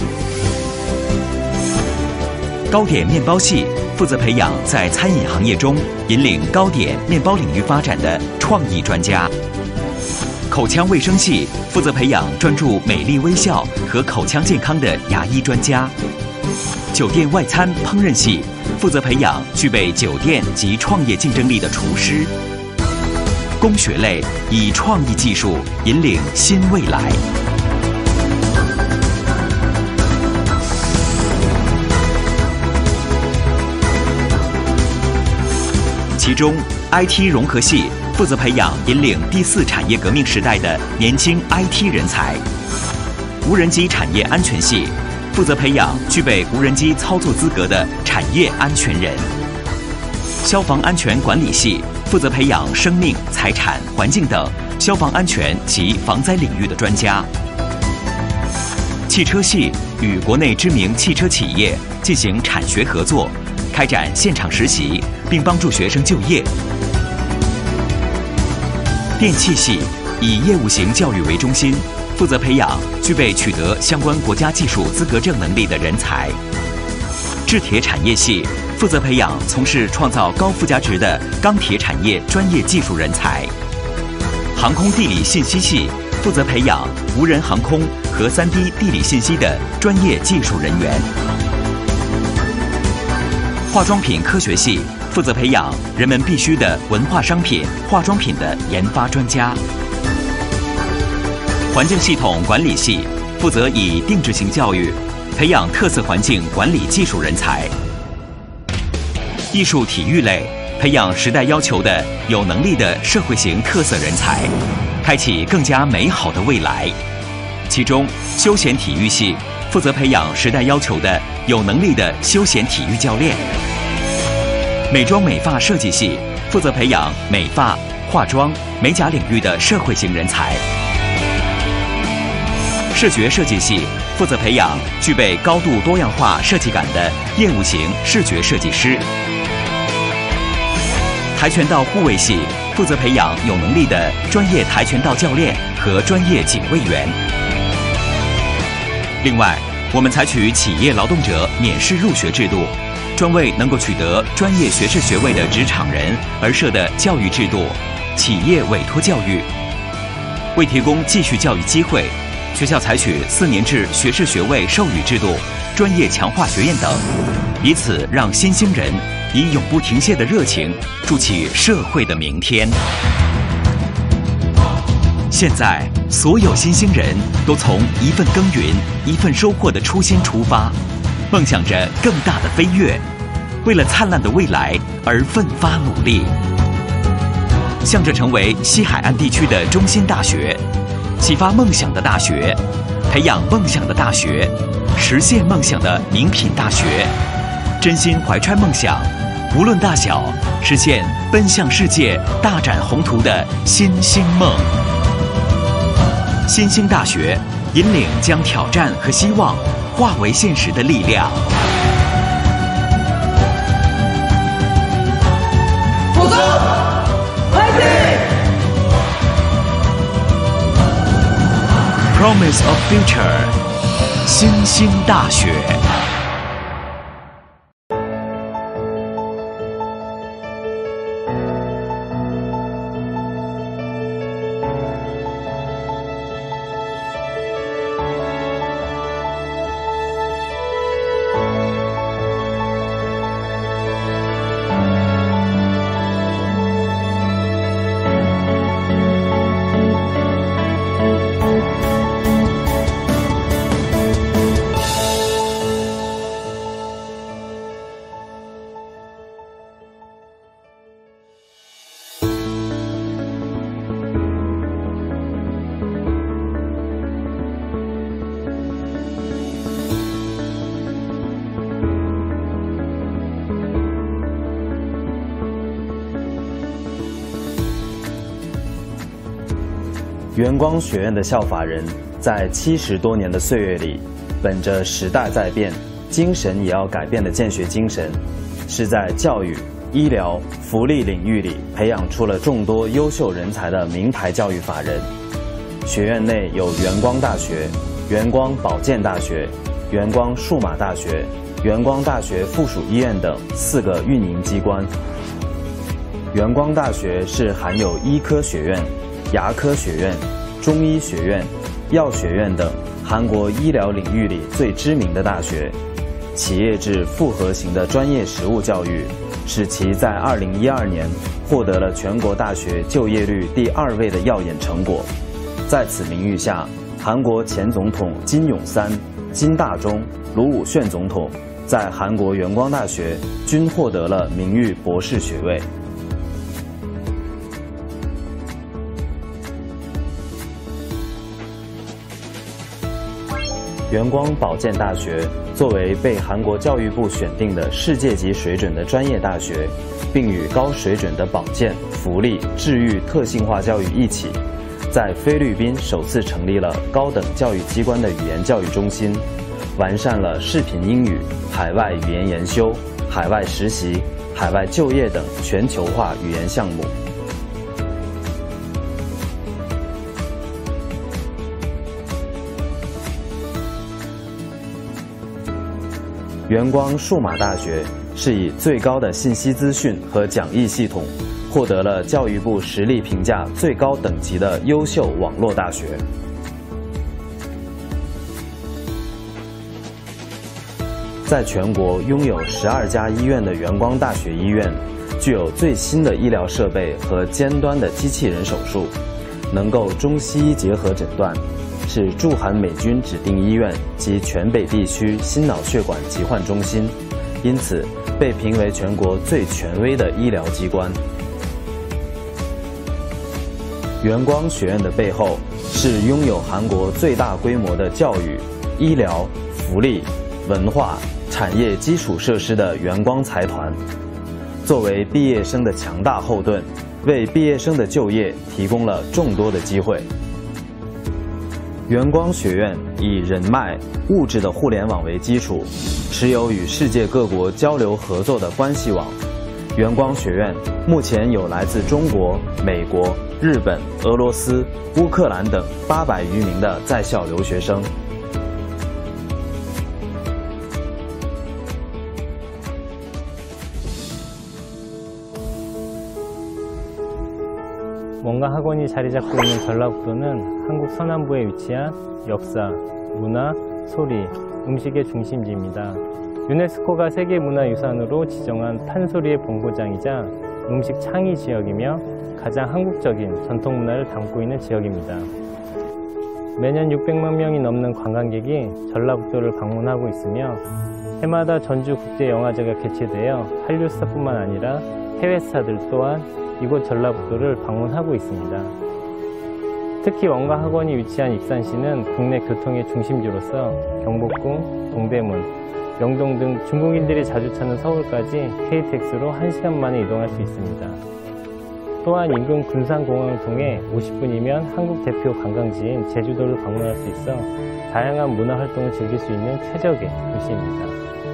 E: 糕点面包系负责培养在餐饮行业中引领糕点、面包领域发展的创意专家；口腔卫生系负责培养专注美丽微笑和口腔健康的牙医专家；酒店外餐烹饪系负责培养具备酒店及创业竞争力的厨师；工学类以创意技术引领新未来。其中 ，I T 融合系负责培养引领第四产业革命时代的年轻 I T 人才；无人机产业安全系负责培养具备无人机操作资格的产业安全人；消防安全管理系负责培养生命、财产、环境等消防安全及防灾领域的专家；汽车系与国内知名汽车企业进行产学合作，开展现场实习，并帮助学生就业；电气系以业务型教育为中心，负责培养具备取得相关国家技术资格证能力的人才；制铁产业系负责培养从事创造高附加值的钢铁产业专业技术人才；航空地理信息系负责培养无人航空和 三 D 地理信息的专业技术人员；化妆品科学系负责培养人们必需的文化商品、化妆品的研发专家；环境系统管理系负责以定制型教育培养特色环境管理技术人才；艺术体育类培养时代要求的有能力的社会型特色人才，开启更加美好的未来。其中，休闲体育系负责培养时代要求的有能力的休闲体育教练；美妆美发设计系负责培养美发、化妆、美甲领域的社会型人才；视觉设计系负责培养具备高度多样化设计感的业务型视觉设计师；跆拳道护卫系负责培养有能力的专业跆拳道教练和专业警卫员。另外，我们采取企业劳动者免试入学制度，专为能够取得专业学士学位的职场人而设的教育制度——企业委托教育。为提供继续教育机会，学校采取四年制学士学位授予制度、专业强化学院等，以此让新兴人以永不停歇的热情筑起社会的明天。现在，所有新兴人都从一份耕耘、一份收获的初心出发，梦想着更大的飞跃，为了灿烂的未来而奋发努力，向着成为西海岸地区的中心大学，启发梦想的大学，培养梦想的大学，实现梦想的名品大学， 真心怀揣梦想，无论大小，实现奔向世界、大展宏图的新星梦。新兴大学引领将挑战和希望化为现实的力量。
Q: 火车
E: Promise of Future， 新兴大学。
G: 元光学院的效法人，在七十多年的岁月里，本着时代在变，精神也要改变的建学精神，是在教育、医疗、福利领域里培养出了众多优秀人才的名牌教育法人。学院内有元光大学、元光保健大学、元光数码大学、元光大学附属医院等四个运营机关。元光大学是含有医科学院、牙科学院、中医学院、药学院等韩国医疗领域里最知名的大学，企业制复合型的专业实务教育，使其在二零一二年获得了全国大学就业率第二位的耀眼成果。在此名誉下，韩国前总统金泳三、金大中、卢武铉总统在韩国元光大学均获得了名誉博士学位。元光保健大学作为被韩国教育部选定的世界级水准的专业大学，并与高水准的保健、福利、治愈特性化教育一起，在菲律宾首次成立了高等教育机关的语言教育中心，完善了视频英语、海外语言研修、海外实习、海外就业等全球化语言项目。元光数码大学是以最高的信息资讯和讲义系统，获得了教育部实力评价最高等级的优秀网络大学。在全国拥有十二家医院的元光大学医院，具有最新的医疗设备和尖端的机器人手术，能够中西医结合诊断。是驻韩美军指定医院及全北地区心脑血管疾患中心，因此被评为全国最权威的医疗机关。元光学院的背后是拥有韩国最大规模的教育、医疗、福利、文化、产业基础设施的元光财团，作为毕业生的强大后盾，为毕业生的就业提供了众多的机会。元光学院以人脉、物质的互联网为基础，持有与世界各国交流合作的关系网。元光学院目前有来自中国、美国、日本、俄罗斯、乌克兰等八百余名的在校留学生。
H: 원가 학원이 자리 잡고 있는 전라북도는 한국 서남부에 위치한 역사, 문화, 소리, 음식의 중심지입니다. 유네스코가 세계문화유산으로 지정한 판소리의 본고장이자 음식 창의 지역이며 가장 한국적인 전통문화를 담고 있는 지역입니다. 매년 육백만 명이 넘는 관광객이 전라북도를 방문하고 있으며 해마다 전주국제영화제가 개최되어 한류 스타뿐만 아니라 해외 스타들 또한 이곳 전라북도를 방문하고 있습니다. 특히 원가 학원이 위치한 익산시는 국내 교통의 중심지로서 경복궁, 동대문, 명동 등 중국인들이 자주 찾는 서울까지 케이티엑스로 한 시간 만에 이동할 수 있습니다. 또한 인근 군산공항을 통해 오십 분이면 한국 대표 관광지인 제주도를 방문할 수 있어 다양한 문화활동을 즐길 수 있는 최적의 도시입니다.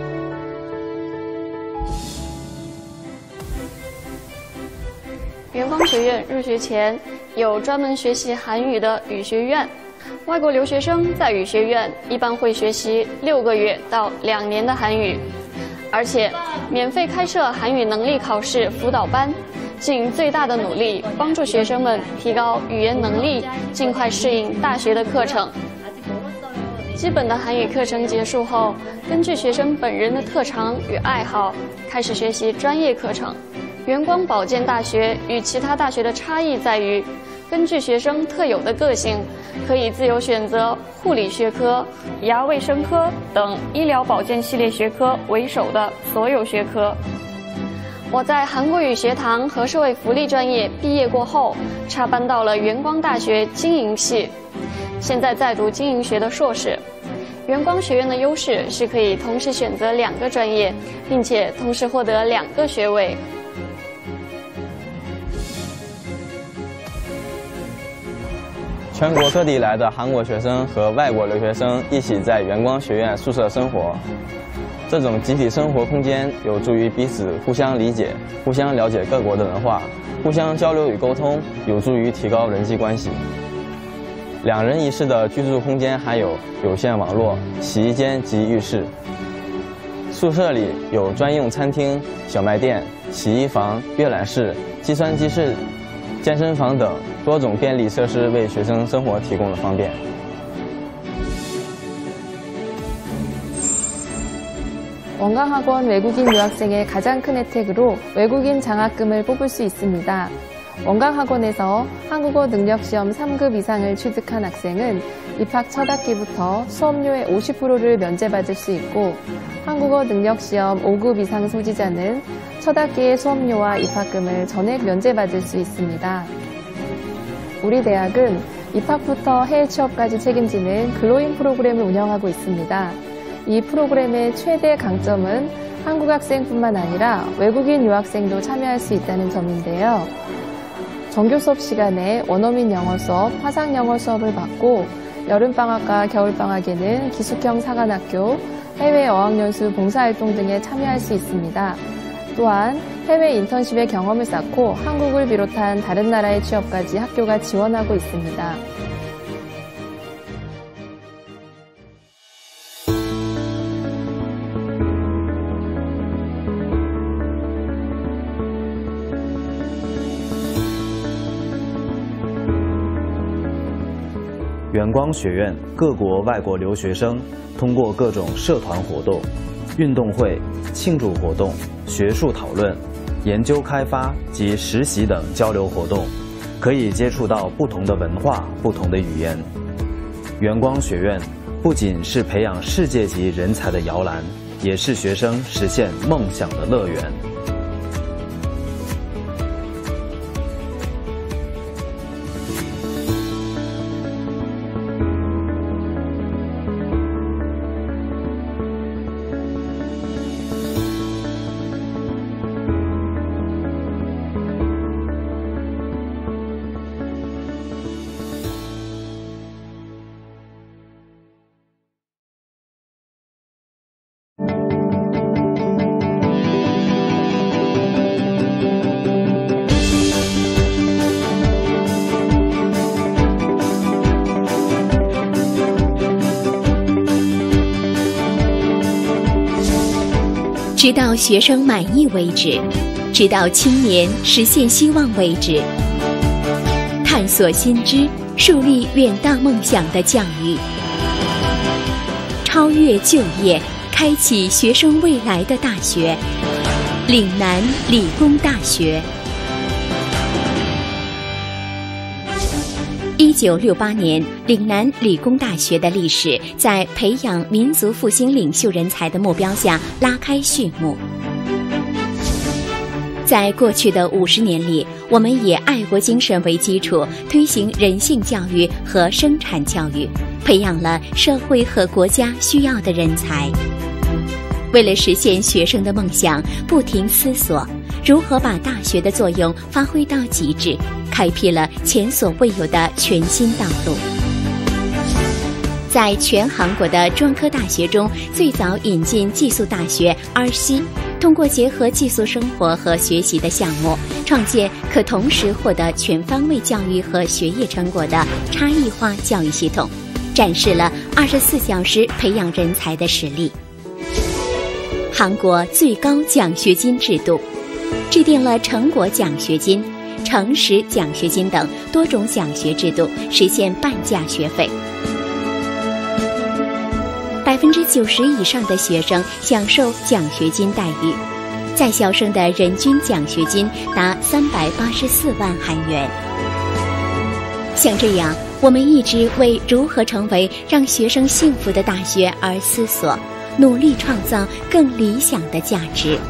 B: 元光学院入学前有专门学习韩语的语学院，外国留学生在语学院一般会学习六个月到两年的韩语，而且免费开设韩语能力考试辅导班，尽最大的努力帮助学生们提高语言能力，尽快适应大学的课程。基本的韩语课程结束后，根据学生本人的特长与爱好，开始学习专业课程。元光保健大学与其他大学的差异在于，根据学生特有的个性，可以自由选择护理学科、牙卫生科等医疗保健系列学科为首的所有学科。我在韩国语学堂和社会福利专业毕业过后，插班到了元光大学经营系，现在在读经营学的硕士。元光学院的优势是可以同时选择两个专业，并且同时获得两个学位。
I: 全国各地来的韩国学生和外国留学生一起在元光学院宿舍生活，这种集体生活空间有助于彼此互相理解、互相了解各国的文化，互相交流与沟通，有助于提高人际关系。两人一室的居住空间还有有线网络、洗衣间及浴室。宿舍里有专用餐厅、小卖店、洗衣房、阅览室、计算机室、健身房等多种便利设施，为学生生活提供了方便。
W: 원광학원 외국인 유학생의 가장 큰 혜택으로 외국인 장학금을 뽑을 수 있습니다. 원광학원에서 한국어 능력시험 삼 급 이상을 취득한 학생은 입학 첫 학기부터 수업료의 오십 퍼센트를 면제받을 수 있고, 한국어 능력시험 오 급 이상 소지자는 첫 학기의 수업료와 입학금을 전액 면제받을 수 있습니다. 우리 대학은 입학부터 해외 취업까지 책임지는 글로인 프로그램을 운영하고 있습니다. 이 프로그램의 최대 강점은 한국 학생뿐만 아니라 외국인 유학생도 참여할 수 있다는 점인데요. 정규 수업 시간에 원어민 영어 수업, 화상 영어 수업을 받고 여름방학과 겨울방학에는 기숙형 사관학교, 해외 어학연수 봉사활동 등에 참여할 수 있습니다. 또한 해외 인턴십의 경험을 쌓고 한국을 비롯한 다른 나라의 취업까지 학교가 지원하고 있습니다. ”
G: 元光学院各国外国留学生通过各种社团活动、运动会、庆祝活动、学术讨论、研究开发及实习等交流活动，可以接触到不同的文化、不同的语言。元光学院不仅是培养世界级人才的摇篮，也是学生实现梦想的乐园。
J: 直到学生满意为止，直到青年实现希望为止。探索新知，树立远大梦想的教育，超越就业，开启学生未来的大学——岭南理工大学。 一九六八年，岭南理工大学的历史在培养民族复兴领袖人才的目标下拉开序幕。在过去的五十年里，我们以爱国精神为基础，推行人性教育和生产教育，培养了社会和国家需要的人才。 为了实现学生的梦想，不停思索如何把大学的作用发挥到极致，开辟了前所未有的全新道路。在全韩国的专科大学中，最早引进寄宿大学 R C， 通过结合寄宿生活和学习的项目，创建可同时获得全方位教育和学业成果的差异化教育系统，展示了二十四小时培养人才的实力。韩国最高奖学金制度制定了成果奖学金、诚实奖学金等多种奖学制度，实现半价学费。百分之九十以上的学生享受奖学金待遇，在校生的人均奖学金达三百八十四万韩元。像这样，我们一直为如何成为让学生幸福的大学而思索，努力创造更理想的价值。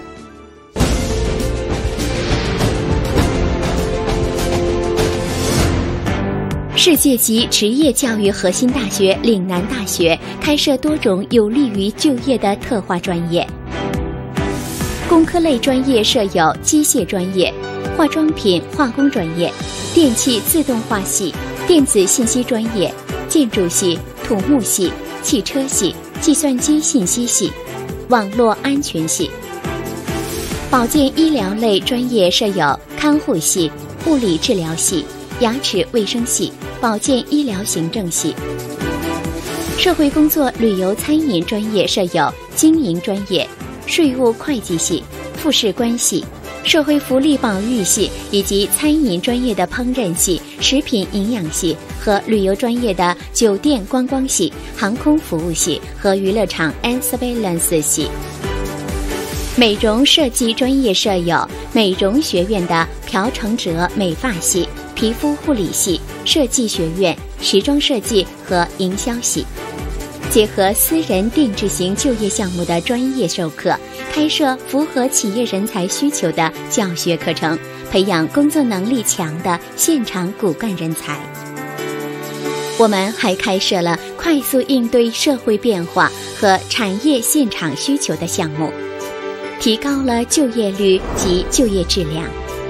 J: 世界级职业教育核心大学岭南大学开设多种有利于就业的特化专业。工科类专业设有机械专业、化妆品化工专业、电气自动化系、电子信息专业、建筑系、土木系、汽车系、计算机信息系、网络安全系。保健医疗类专业设有看护系、物理治疗系、牙齿卫生系、保健医疗行政系。社会工作旅游餐饮专业设有经营专业、税务会计系、复试官系、社会福利保育系以及餐饮专业的烹饪系、食品营养系和旅游专业的酒店观光系、航空服务系和娱乐场 and surveillance 系。美容设计专业设有美容学院的朴成哲美发系、皮肤护理系、设计学院、时装设计和营销系。结合私人定制型就业项目的专业授课，开设符合企业人才需求的教学课程，培养工作能力强的现场骨干人才。我们还开设了快速应对社会变化和产业现场需求的项目，提高了就业率及就业质量。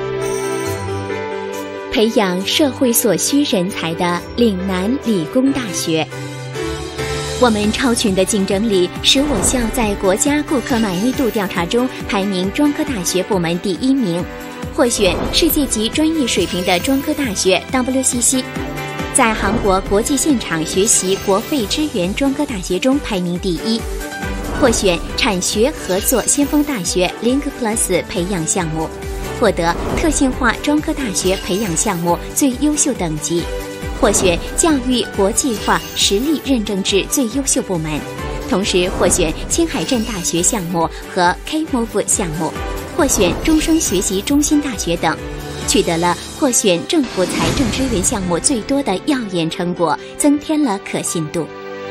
J: 培养社会所需人才的岭南理工大学。我们超群的竞争力使我校在国家顾客满意度调查中排名专科大学部门第一名，获选世界级专业水平的专科大学 W C C， 在韩国国际现场学习国费支援专科大学中排名第一，获选产学合作先锋大学 Link Plus 培养项目，获得特性化专科大学培养项目最优秀等级，获选教育国际化实力认证制最优秀部门，同时获选青海镇大学项目和 K M O V 项目，获选终生学习中心大学等，取得了获选政府财政支援项目最多的耀眼成果，增添了可信度。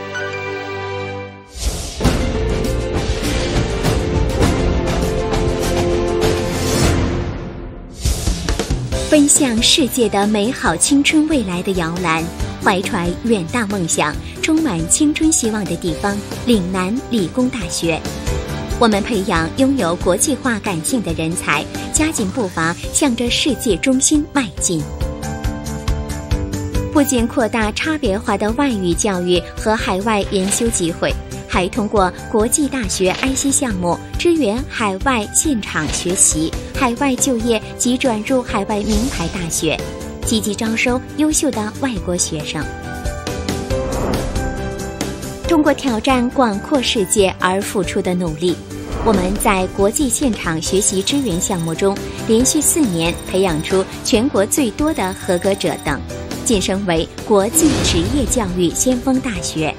J: 奔向世界的美好青春未来的摇篮，怀揣远大梦想、充满青春希望的地方——岭南理工大学。我们培养拥有国际化感性的人才，加紧步伐向着世界中心迈进。不仅扩大差别化的外语教育和海外研修机会，还通过国际大学 I C 项目支援海外现场学习、海外就业及转入海外名牌大学，积极招收优秀的外国学生。通过挑战广阔世界而付出的努力，我们在国际现场学习支援项目中连续四年培养出全国最多的合格者等，晋升为国际职业教育先锋大学。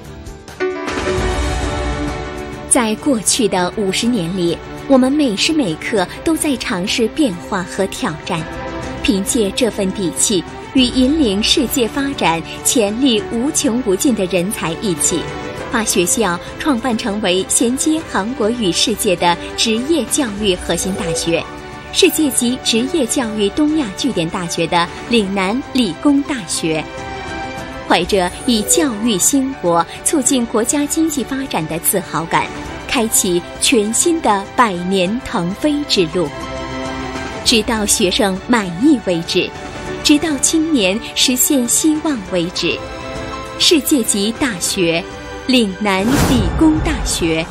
J: 在过去的五十年里，我们每时每刻都在尝试变化和挑战，凭借这份底气，与引领世界发展潜力无穷无尽的人才一起，把学校创办成为衔接韩国与世界的职业教育核心大学，世界级职业教育东亚据点大学的岭南理工大学。怀着以教育兴国、促进国家经济发展的自豪感， 开启全新的百年腾飞之路。直到学生满意为止，直到青年实现希望为止。世界级大学，岭南理工大学。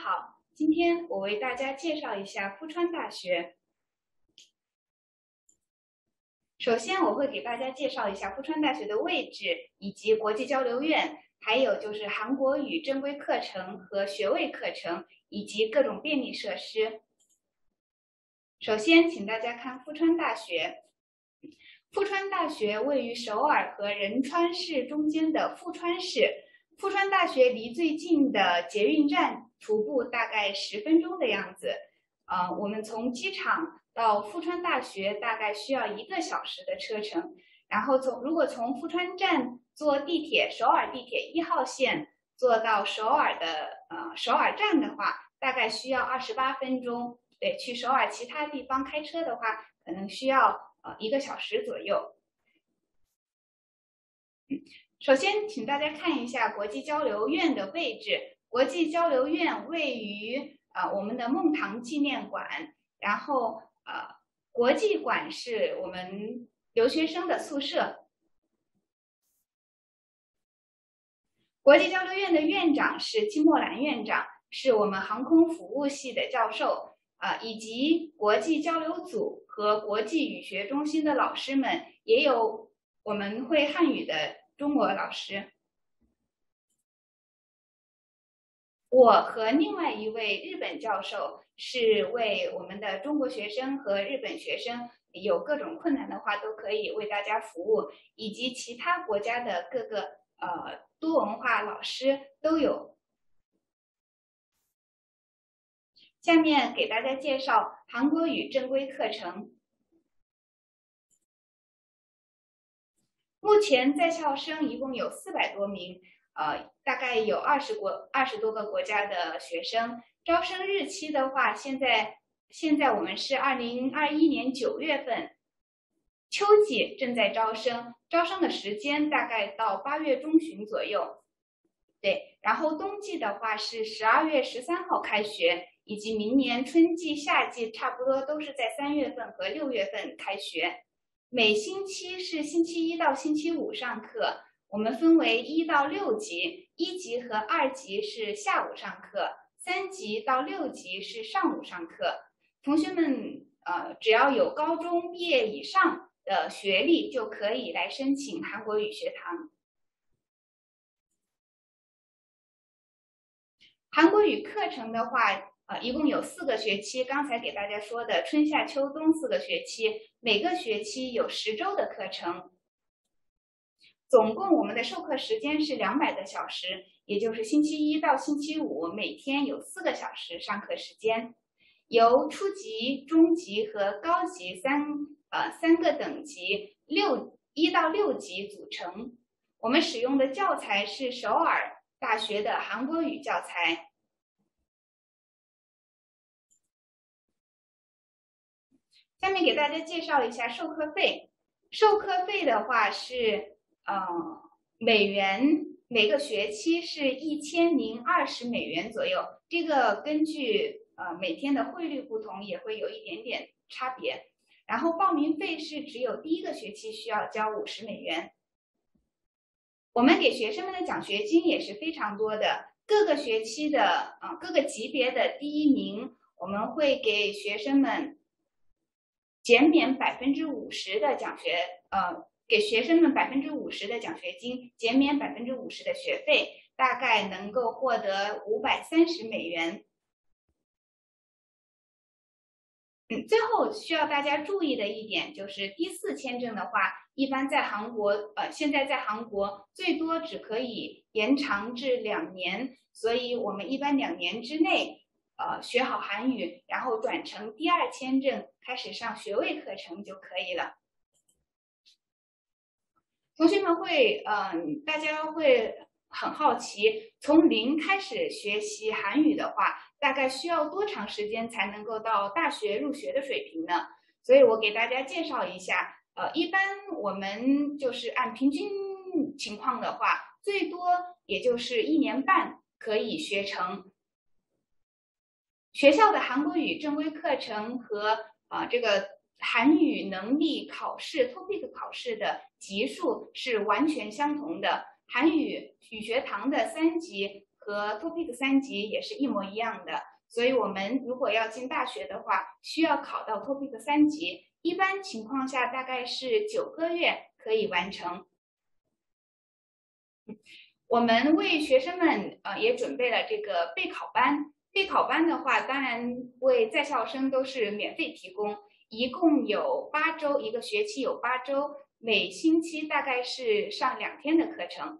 F: 好，今天我为大家介绍一下富川大学。首先，我会给大家介绍一下富川大学的位置，以及国际交流院，还有就是韩国语正规课程和学位课程，以及各种便利设施。首先，请大家看富川大学。富川大学位于首尔和仁川市中间的富川市。富川大学离最近的捷运站徒步大概十分钟的样子。呃，我们从机场到富川大学大概需要一个小时的车程。然后从如果从富川站坐地铁，首尔地铁一号线坐到首尔的呃首尔站的话，大概需要二十八分钟。对，去首尔其他地方开车的话，可能需要呃一个小时左右。首先，请大家看一下国际交流院的位置。国际交流院位于呃我们的孟堂纪念馆，然后呃国际馆是我们留学生的宿舍。国际交流院的院长是金默兰院长，是我们航空服务系的教授。啊，以及国际交流组和国际语学中心的老师们，也有我们会汉语的中国老师。我和另外一位日本教授是为我们的中国学生和日本学生有各种困难的话，都可以为大家服务，以及其他国家的各个呃多文化老师都有。下面给大家介绍韩国语正规课程。目前在校生一共有四百多名，呃，大概有二十国二十多个国家的学生。招生日期的话，现在现在我们是二零二一年九月份，秋季正在招生，招生的时间大概到八月中旬左右。对，然后冬季的话是十二月十三号开学。以及明年春季、夏季差不多都是在三月份和六月份开学。每星期是星期一到星期五上课，我们分为一到六级，一级和二级是下午上课，三级到六级是上午上课。同学们呃，只要有高中毕业以上的学历，就可以来申请韩国语学堂。韩国语课程的话，呃，一共有四个学期，刚才给大家说的春夏秋冬四个学期，每个学期有十周的课程。总共我们的授课时间是两百个小时，也就是星期一到星期五每天有四个小时上课时间，由初级、中级和高级三呃三个等级六一到六级组成。我们使用的教材是首尔大学的韩国语教材。下面给大家介绍一下授课费。授课费的话是，呃，美元每个学期是一千零二十美元左右。这个根据呃每天的汇率不同，也会有一点点差别。然后报名费是只有第一个学期需要交五十美元。我们给学生们的奖学金也是非常多的，各个学期的呃各个级别的第一名，我们会给学生们减免百分之五十的奖学，呃，给学生们百分之五十的奖学金，减免百分之五十的学费，大概能够获得五百三十美元。嗯，最后需要大家注意的一点就是，第四签证的话，一般在韩国，呃，现在在韩国最多只可以延长至两年，所以我们一般两年之内。呃，学好韩语，然后转成第二签证，开始上学位课程就可以了。同学们会，嗯、呃，大家会很好奇，从零开始学习韩语的话，大概需要多长时间才能够到大学入学的水平呢？所以我给大家介绍一下，呃，一般我们就是按平均情况的话，最多也就是一年半可以学成。学校的韩国语正规课程和啊、呃、这个韩语能力考试 T O E I C 考试的级数是完全相同的。韩语语学堂的三级和 T O P I C 三级也是一模一样的。所以我们如果要进大学的话，需要考到 T O P I C 三级，一般情况下大概是九个月可以完成。我们为学生们呃也准备了这个备考班，备考班的话，当然为在校生都是免费提供，一共有八周，一个学期有八周，每星期大概是上两天的课程。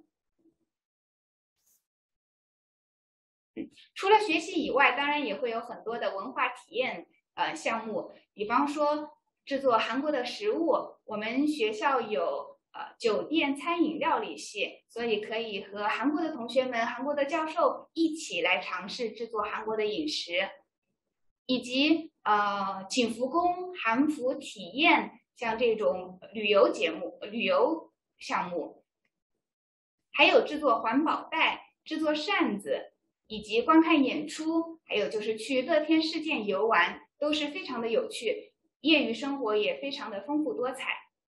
F: 除了学习以外，当然也会有很多的文化体验呃项目，比方说制作韩国的食物，我们学校有呃酒店餐饮料理系，所以可以和韩国的同学们、韩国的教授一起来尝试制作韩国的饮食，以及呃景福宫、韩服体验，像这种旅游节目、旅游项目，还有制作环保袋、制作扇子。以及观看演出，还有就是去乐天世界游玩，都是非常的有趣，业余生活也非常的丰富多彩。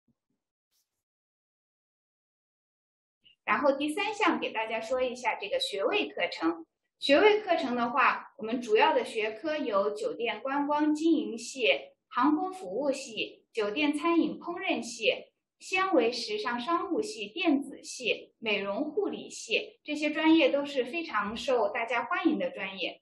F: 然后第三项给大家说一下这个学位课程。学位课程的话，我们主要的学科有酒店观光经营系、航空服务系、酒店餐饮烹饪系、纤维时尚商务系、电子系、美容护理系，这些专业都是非常受大家欢迎的专业。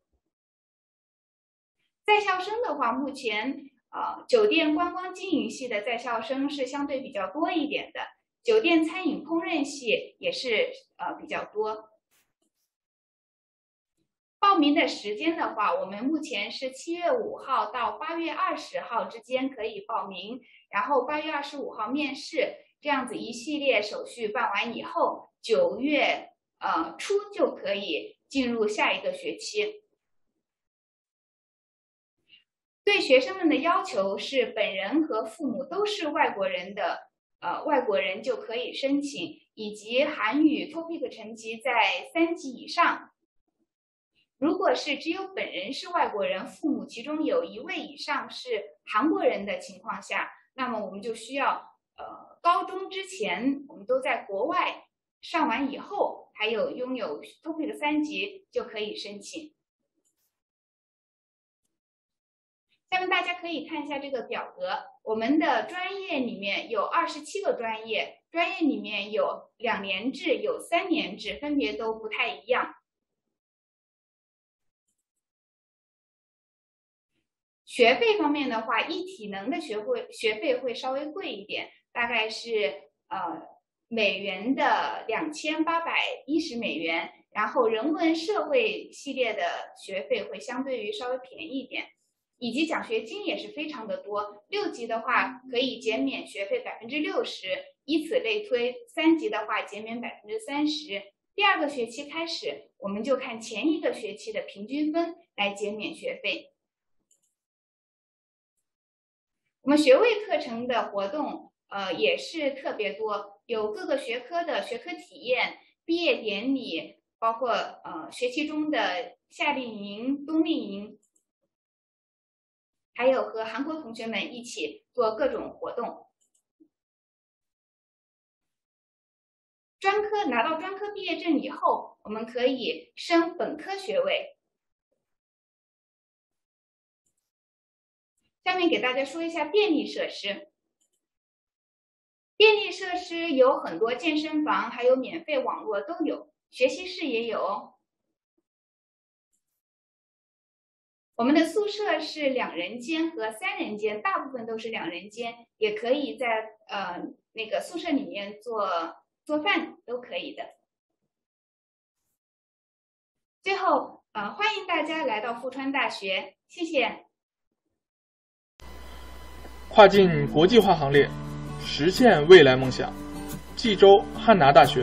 F: 在校生的话，目前呃酒店观光经营系的在校生是相对比较多一点的，酒店餐饮烹饪系也是呃比较多。报名的时间的话，我们目前是七月五号到八月二十号之间可以报名，然后八月二十五号面试，这样子一系列手续办完以后，九月呃初就可以进入下一个学期。对学生们的要求是本人和父母都是外国人的呃外国人就可以申请，以及韩语 T O P I C 成绩在三级以上。如果是只有本人是外国人，父母其中有一位以上是韩国人的情况下，那么我们就需要呃高中之前我们都在国外上完以后，还有拥有 T O P I C 三级就可以申请。下面大家可以看一下这个表格，我们的专业里面有二十七个专业，专业里面有两年制，有三年制，分别都不太一样。学费方面的话，一体能的学会学费会稍微贵一点，大概是呃美元的两千八百一十美元，然后人文社会系列的学费会相对于稍微便宜一点，以及奖学金也是非常的多。六级的话可以减免学费百分之六十，以此类推，三级的话减免百分之三十。第二个学期开始，我们就看前一个学期的平均分来减免学费。我们学位课程的活动呃也是特别多，有各个学科的学科体验、毕业典礼，包括呃学期中的夏令营、冬令营，还有和韩国同学们一起做各种活动。专科拿到专科毕业证以后，我们可以升本科学位。下面给大家说一下便利设施。便利设施有很多，健身房还有免费网络都有，学习室也有哦。我们的宿舍是两人间和三人间，大部分都是两人间，也可以在呃那个宿舍里面做做饭都可以的。最后呃欢迎大家来到富川大学，谢谢。
K: 跨进国际化行列，实现未来梦想。济州汉拿大学。